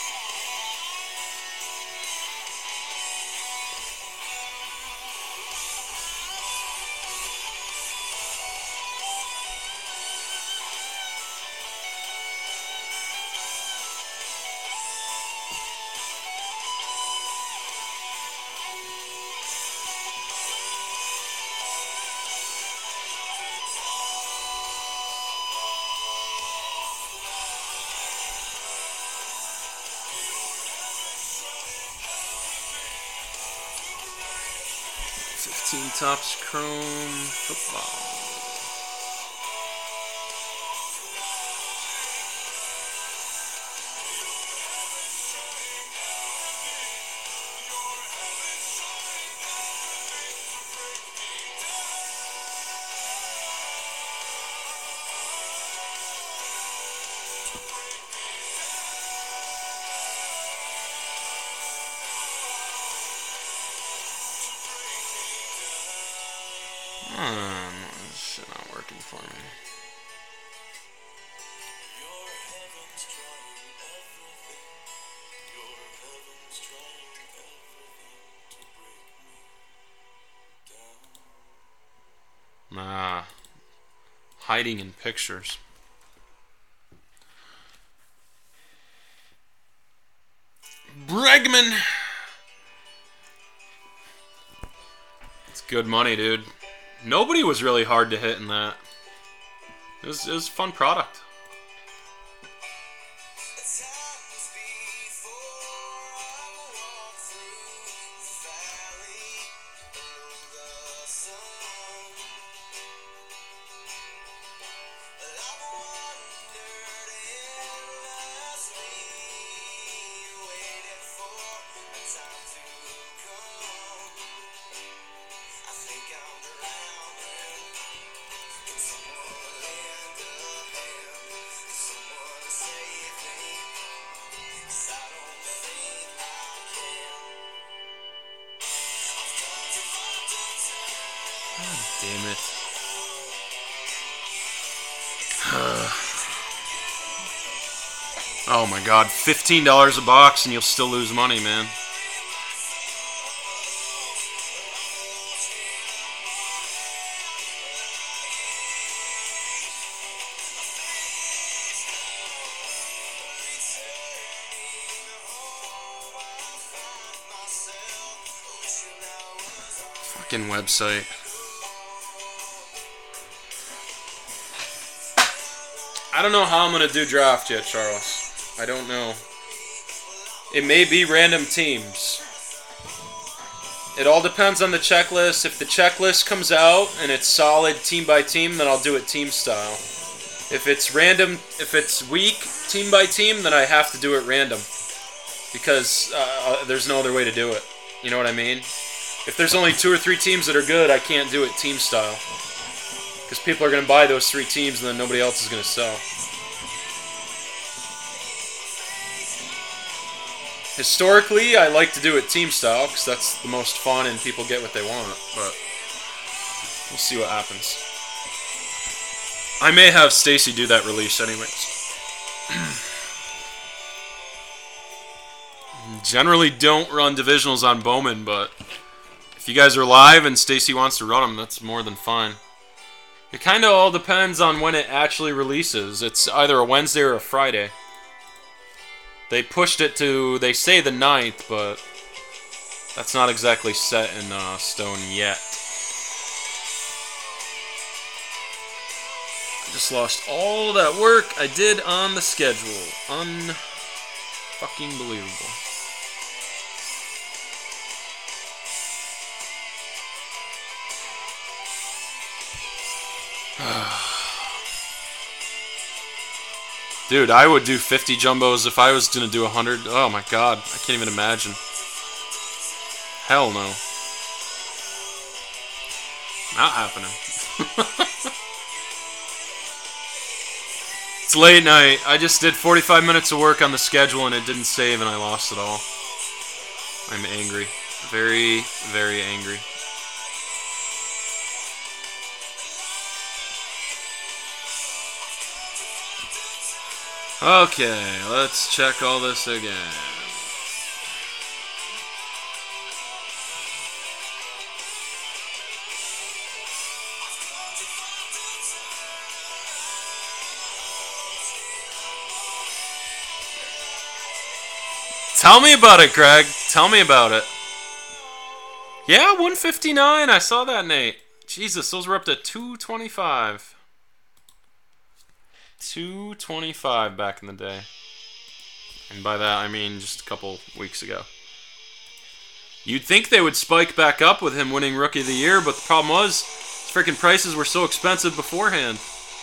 fifteen Topps Chrome Football. Hmm, this shit not working for me. Nah. Hiding in pictures. Bregman! It's good money, dude. Nobody was really hard to hit in that. It was, it was a fun product. Damn it. Oh my God, fifteen dollars a box and you'll still lose money, man. Fucking website. I don't know how I'm going to do draft yet, Charles. I don't know. It may be random teams. It all depends on the checklist. If the checklist comes out and it's solid team by team, then I'll do it team style. If it's random, if it's weak team by team, then I have to do it random. Because uh, there's no other way to do it. You know what I mean? If there's only two or three teams that are good, I can't do it team style. Because people are going to buy those three teams and then nobody else is going to sell. Historically, I like to do it team style because that's the most fun and people get what they want. But we'll see what happens. I may have Stacy do that release anyways. Generally don't run divisionals on Bowman, but If you guys are live and Stacy wants to run them, that's more than fine. It kind of all depends on when it actually releases. It's either a Wednesday or a Friday. They pushed it to, they say the ninth, but that's not exactly set in uh, stone yet. I just lost all that work I did on the schedule. Un-fucking believable. Dude, I would do fifty jumbos if I was going to do one hundred. Oh my god, I can't even imagine. Hell no. Not happening. It's late night. I just did forty-five minutes of work on the schedule and it didn't save and I lost it all. I'm angry. Very, very angry. Okay, let's check all this again. Tell me about it, Greg. Tell me about it. Yeah, one fifty-nine. I saw that, Nate. Jesus, those were up to two twenty-five. two twenty-five back in the day. And by that, I mean just a couple weeks ago. You'd think they would spike back up with him winning Rookie of the Year, but the problem was, freaking prices were so expensive beforehand.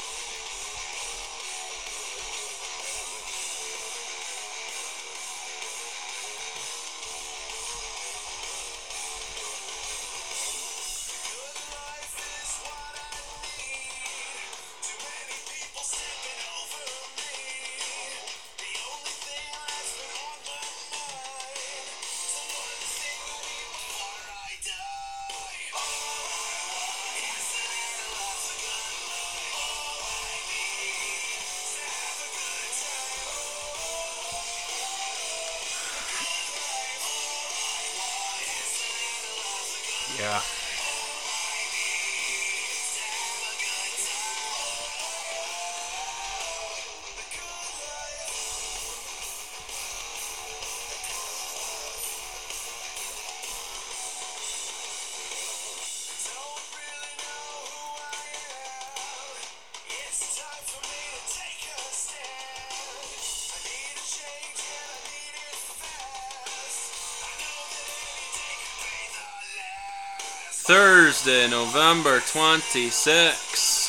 Yeah. Thursday, November twenty-sixth.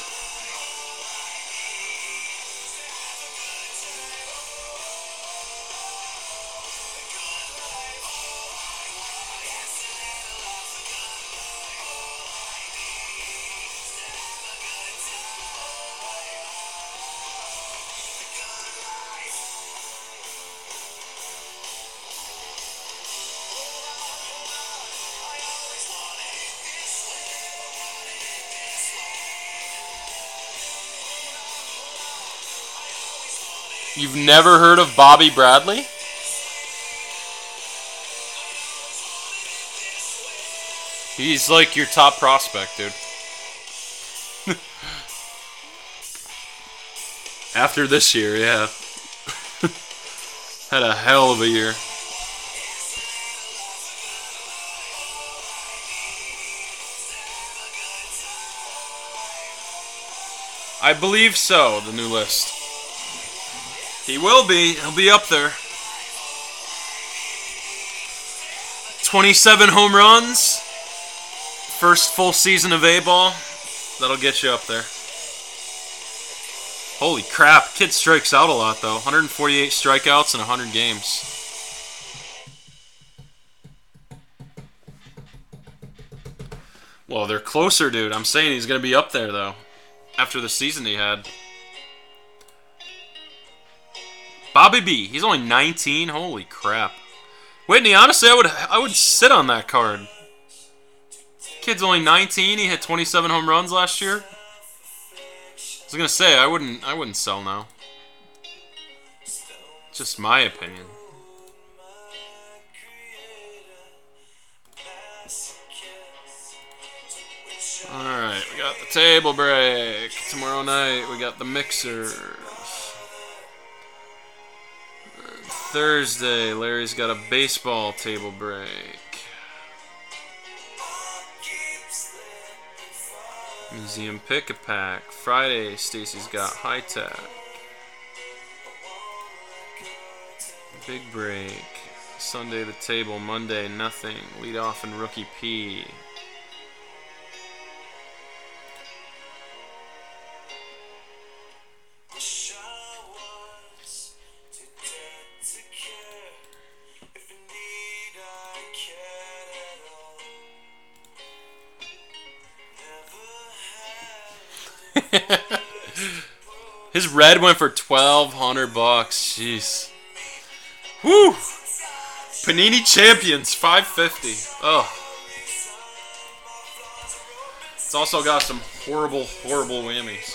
You've never heard of Bobby Bradley? He's like your top prospect, dude. After this year, yeah. Had a hell of a year. I believe so, the new list. He will be. He'll be up there. twenty-seven home runs. First full season of A-ball. That'll get you up there. Holy crap. Kid strikes out a lot, though. one hundred forty-eight strikeouts in one hundred games. Well, they're closer, dude. I'm saying he's going to be up there, though. After the season he had. Bobby B. He's only nineteen. Holy crap. Whitney, honestly, I would I would sit on that card. Kid's only nineteen. He hit twenty-seven home runs last year. I was gonna say I wouldn't I wouldn't sell now. Just my opinion. Alright, we got the table break. Tomorrow night, we got the mixers. Thursday, Larry's got a baseball table break. Museum pick-a-pack. Friday, Stacy's got high-tech. Big break. Sunday, the table. Monday, nothing. Lead off and rookie P. His red went for twelve hundred bucks. Jeez. Woo! Panini Champions, five fifty. Oh. It's also got some horrible, horrible whammies.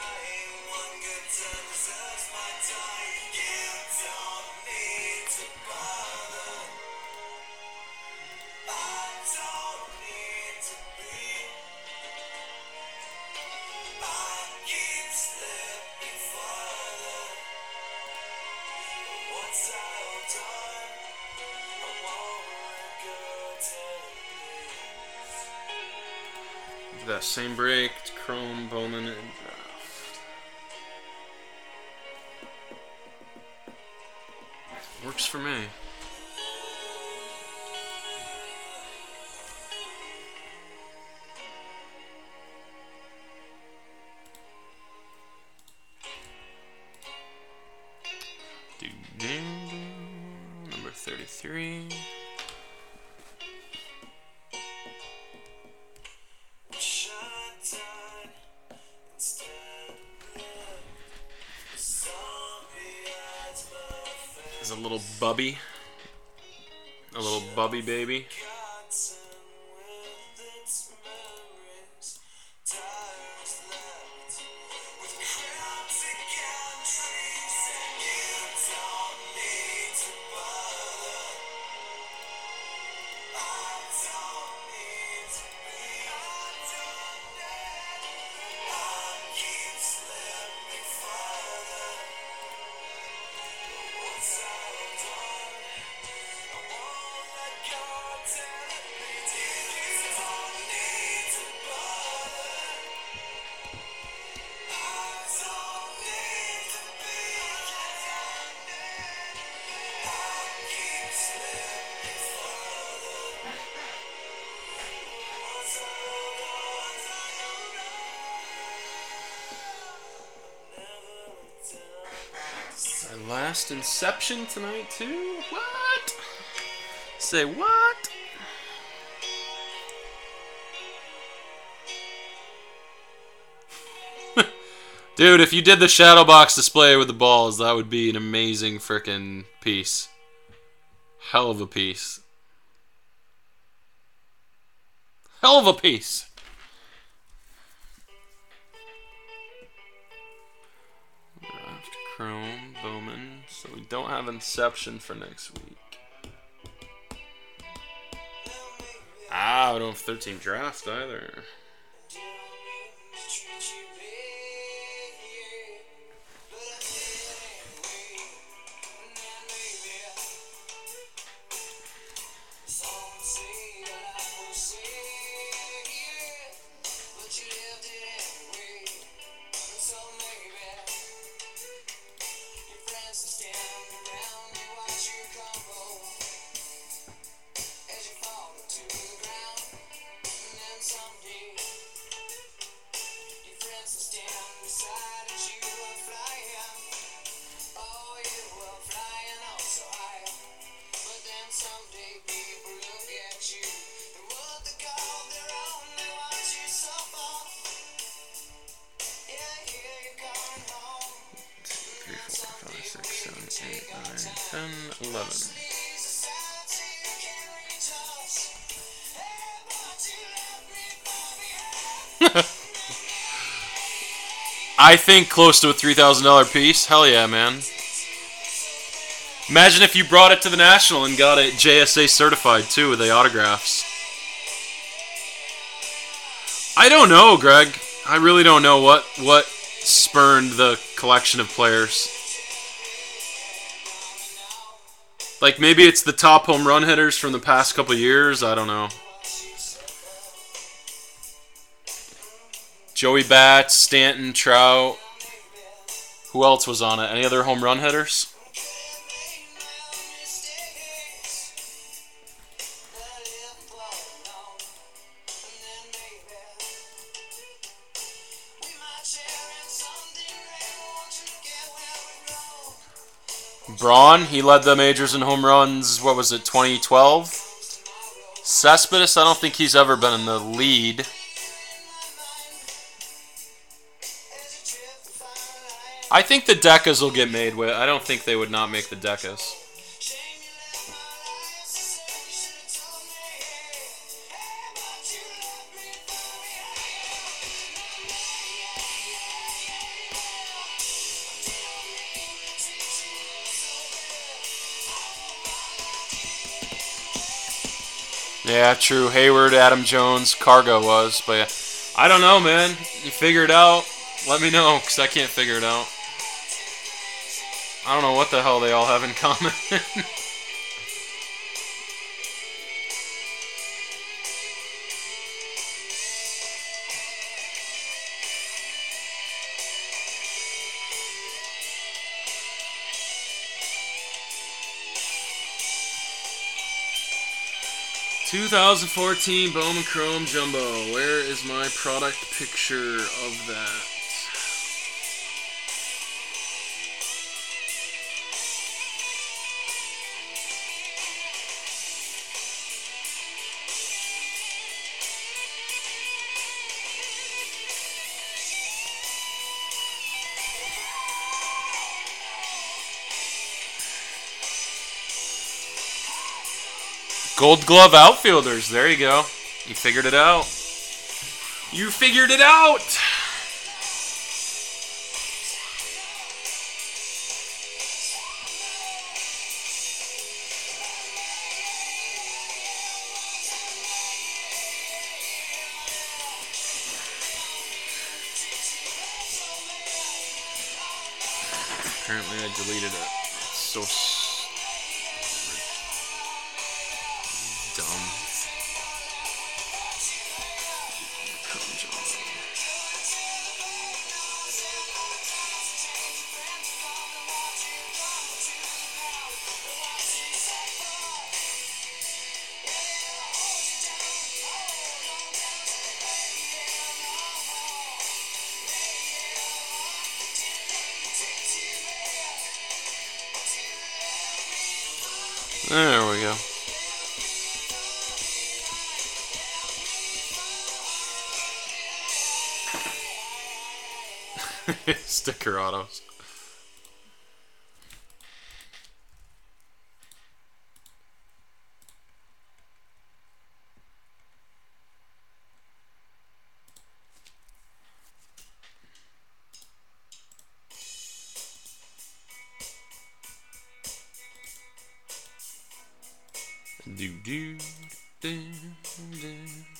That same break, Chrome, Bowman, and Draft. Works for me. Number thirty-three. A little bubby, a little bubby baby. Last Inception tonight too? What? Say what? Dude, if you did the shadow box display with the balls, that would be an amazing frickin' piece. Hell of a piece. Hell of a piece. Draft, Chrome, Bowman. So we don't have Inception for next week. Ah, we don't have thirteen draft either. I think close to a three thousand dollar piece. Hell yeah, man. Imagine if you brought it to the National and got it J S A certified too with the autographs. I don't know, Greg. I really don't know what what spurned the collection of players. Like, maybe it's the top home run hitters from the past couple years. I don't know. Joey Bats, Stanton, Trout. Who else was on it? Any other home run hitters? Braun, he led the majors in home runs, what was it, twenty twelve? Cespedes, I don't think he's ever been in the lead. I think the Decas will get made with. I don't think they would not make the Decas. Yeah, true. Hayward, Adam Jones, Cargo was, but yeah. I don't know, man. You figure it out. Let me know, because I can't figure it out. I don't know what the hell they all have in common. twenty fourteen Bowman Chrome Jumbo. Where is my product picture of that? Gold Glove outfielders. There you go. You figured it out. You figured it out! Apparently I deleted it. It's so dumb. There we go. Sticker autos. Do do do do.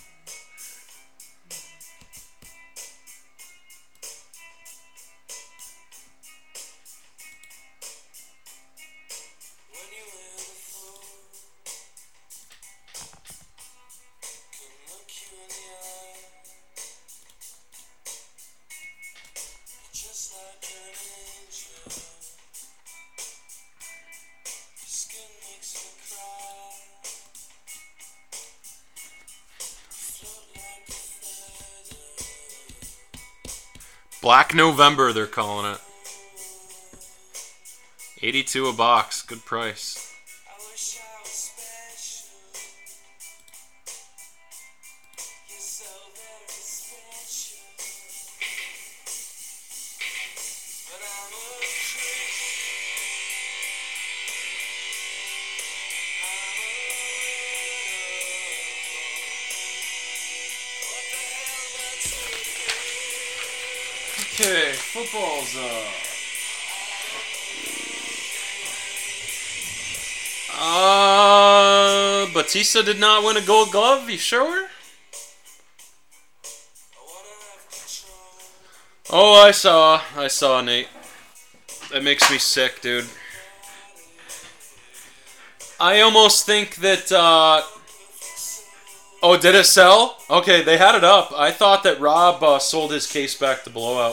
Black November, they're calling it. eighty-two a box. Good price. Okay, football's up. Uh, Batista did not win a Gold Glove. You sure? Oh, I saw. I saw, Nate. That makes me sick, dude. I almost think that... Uh... Oh, did it sell? Okay, they had it up. I thought that Rob uh, sold his case back to Blowout.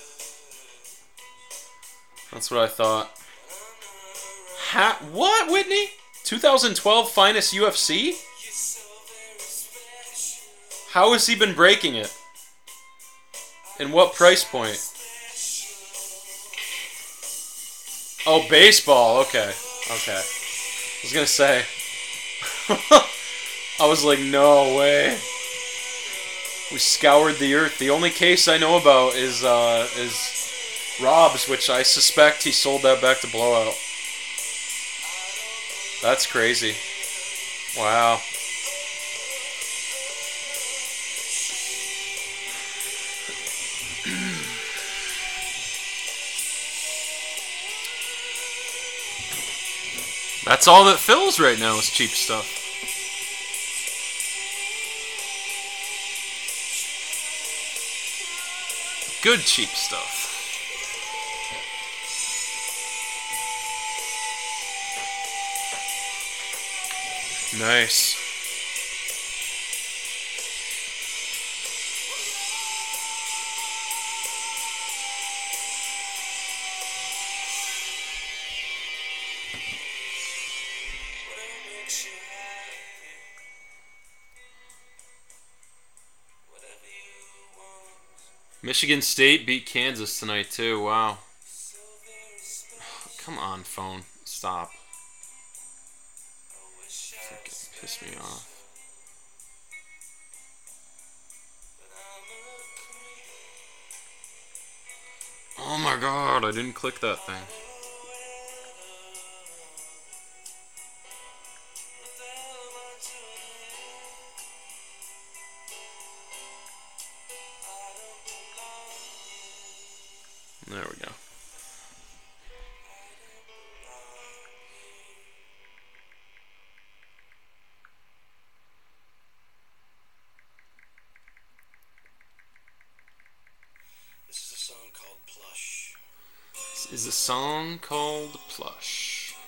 That's what I thought. Ha what, Whitney? twenty twelve Finest U F C? How has he been breaking it? And what price point? Oh, baseball. Okay. Okay. I was going to say. I was like, no way. We scoured the earth. The only case I know about is uh, is Rob's, which I suspect he sold that back to Blowout. That's crazy. Wow. That's all that fills right now is cheap stuff. Good cheap stuff. Nice. Michigan State beat Kansas tonight too. Wow. Come on, phone. Stop. Freaking piss me off. Oh my god, I didn't click that thing. There we go. This is a song called Plush. This is a song called Plush.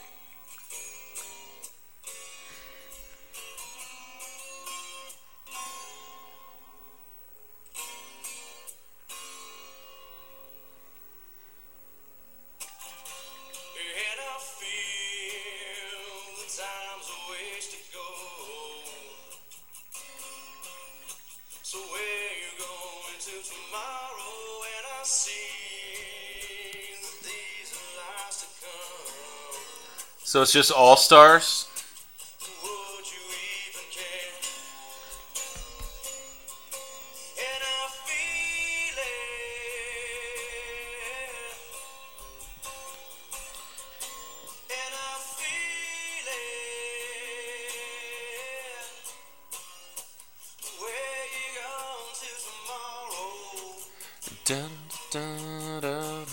So it's just All Stars? Dun, dun, dun, dun.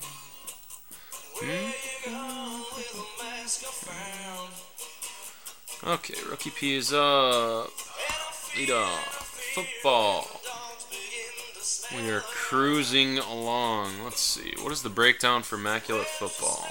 Hmm? Okay, Rookie P is up. Lead off. Football. We are cruising along. Let's see. What is the breakdown for Immaculate Football?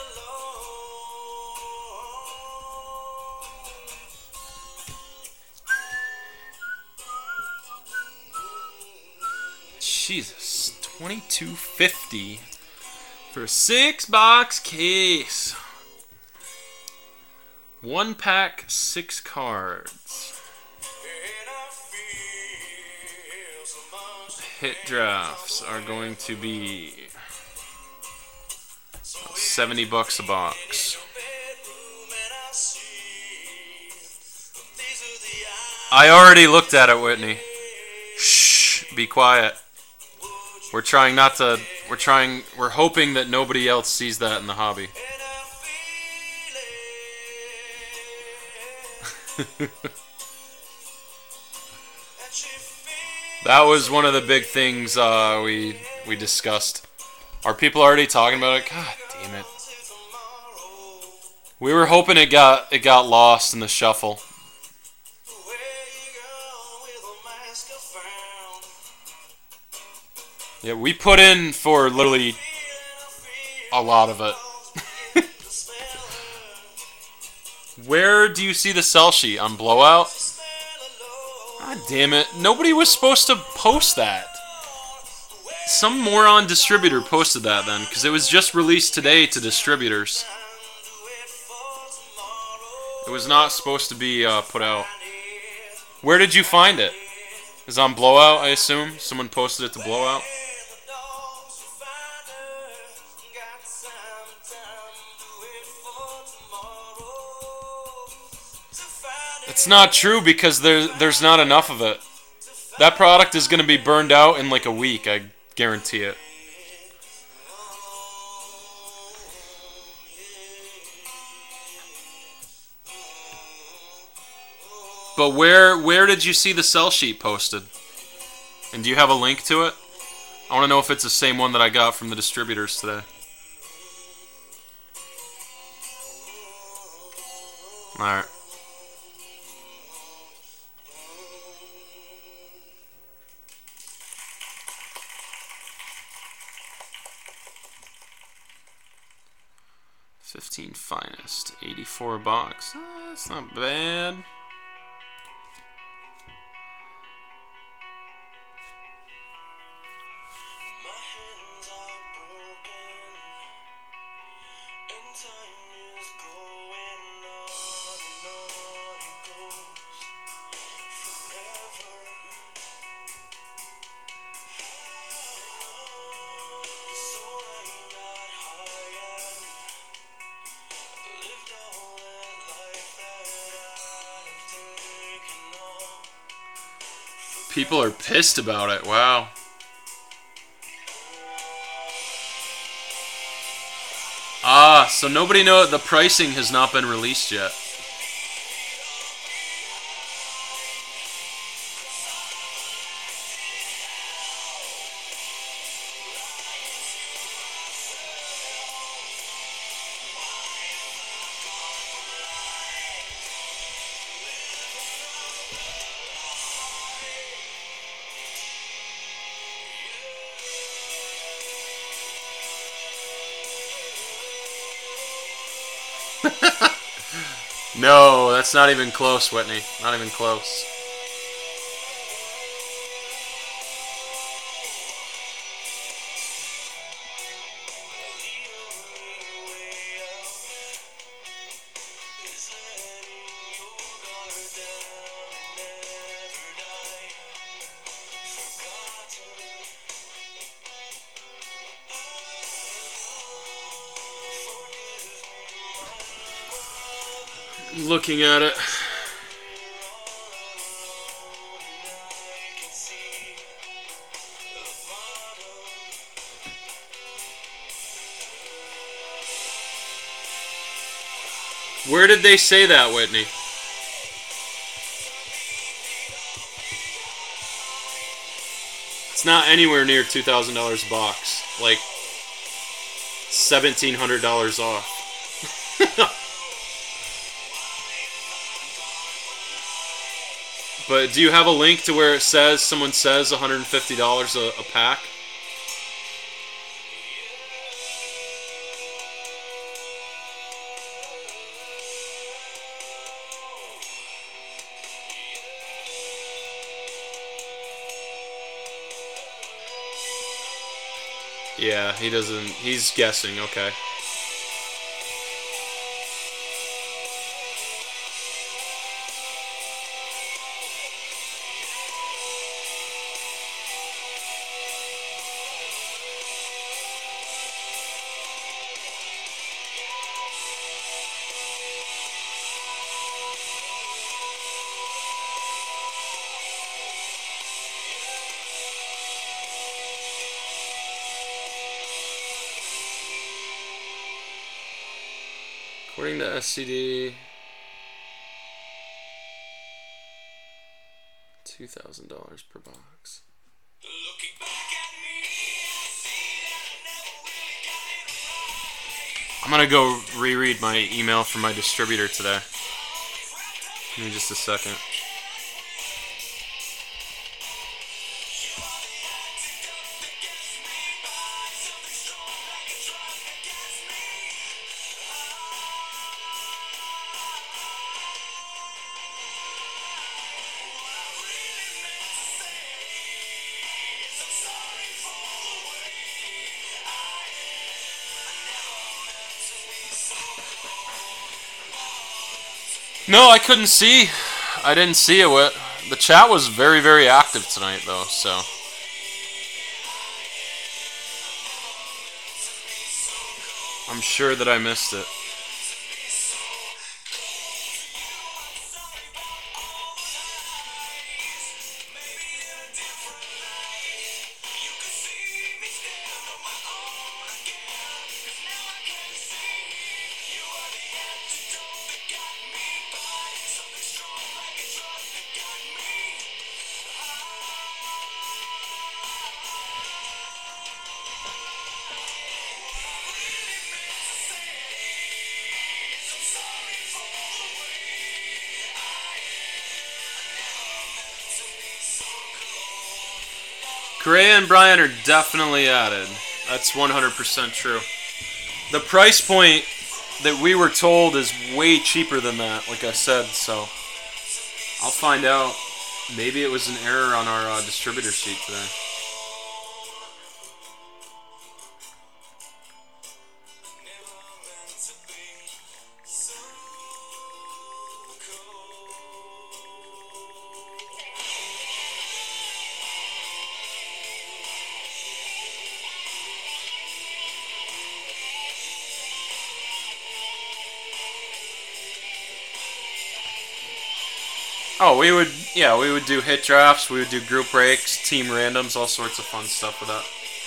Jesus. twenty-two fifty for a six box case. One pack, six cards. Hit drafts are going to be seventy bucks a box. I already looked at it, Whitney. Shh, be quiet. We're trying not to, we're trying, we're hoping that nobody else sees that in the hobby. That was one of the big things uh, we we discussed. Are people already talking about it? God damn it! We were hoping it got it got lost in the shuffle. Yeah, we put in for literally a lot of it. Where do you see the sell sheet? On Blowout? God damn it. Nobody was supposed to post that. Some moron distributor posted that then, because it was just released today to distributors. It was not supposed to be uh, put out. Where did you find it? Is it on Blowout, I assume? Someone posted it to Blowout? It's not true because there, there's not enough of it. That product is going to be burned out in like a week, I guarantee it. But where where did you see the sell sheet posted? And do you have a link to it? I want to know if it's the same one that I got from the distributors today. Alright. fifteen Finest, eighty-four bucks. Uh, that's not bad. People are pissed about it. Wow. Ah, so nobody know the pricing has not been released yet. No, that's not even close, Whitney. Not even close. Looking at it. Where did they say that, Whitney? It's not anywhere near two thousand dollars a box. Like seventeen hundred dollars off. But do you have a link to where it says, someone says one hundred fifty dollars a, a pack? Yeah, he doesn't, he's guessing, okay. According to S C D, two thousand dollars per box. I'm gonna go reread my email from my distributor today. Give me just a second. No, I couldn't see. I didn't see it. The chat was very, very active tonight, though, so. I'm sure that I missed it. Correa and Bryant are definitely added. That's one hundred percent true. The price point that we were told is way cheaper than that, like I said, so I'll find out. Maybe it was an error on our uh, distributor sheet today. Oh, we would, yeah, we would do hit drafts, we would do group breaks, team randoms, all sorts of fun stuff with that.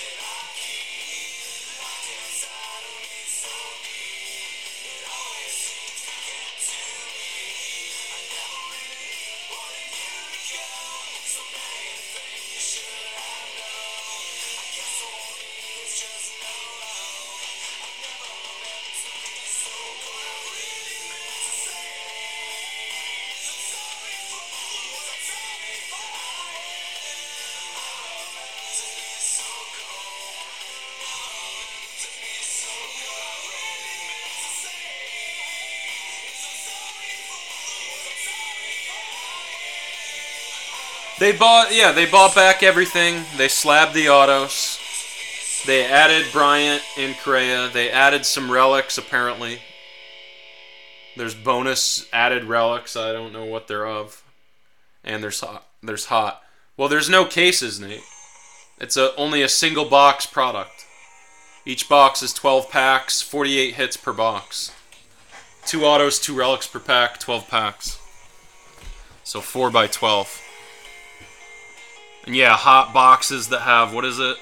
They bought, yeah, they bought back everything. They slabbed the autos. They added Bryant and Correa. They added some relics, apparently. There's bonus added relics. I don't know what they're of. And there's hot. There's hot. Well, there's no cases, Nate. It's a, only a single box product. Each box is twelve packs, forty-eight hits per box. Two autos, two relics per pack, twelve packs. So four by twelve. And yeah, hot boxes that have, what is it?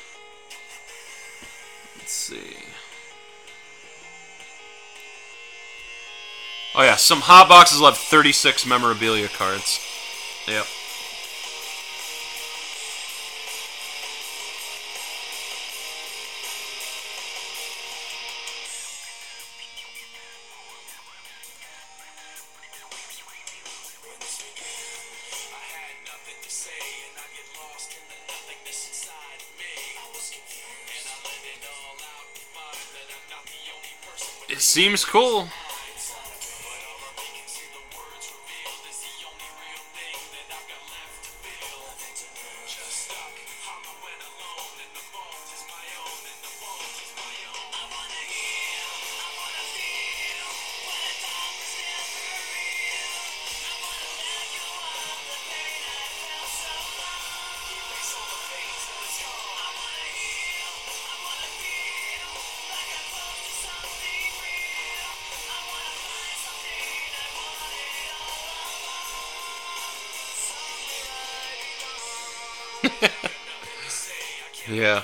Let's see. Oh yeah, some hot boxes will have thirty-six memorabilia cards. Yep. It seems cool. Yeah.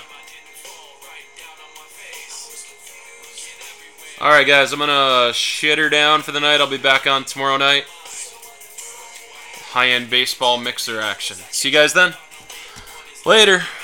Alright guys, I'm gonna shit her down for the night. I'll be back on tomorrow night. High-end baseball mixer action. See you guys then. Later.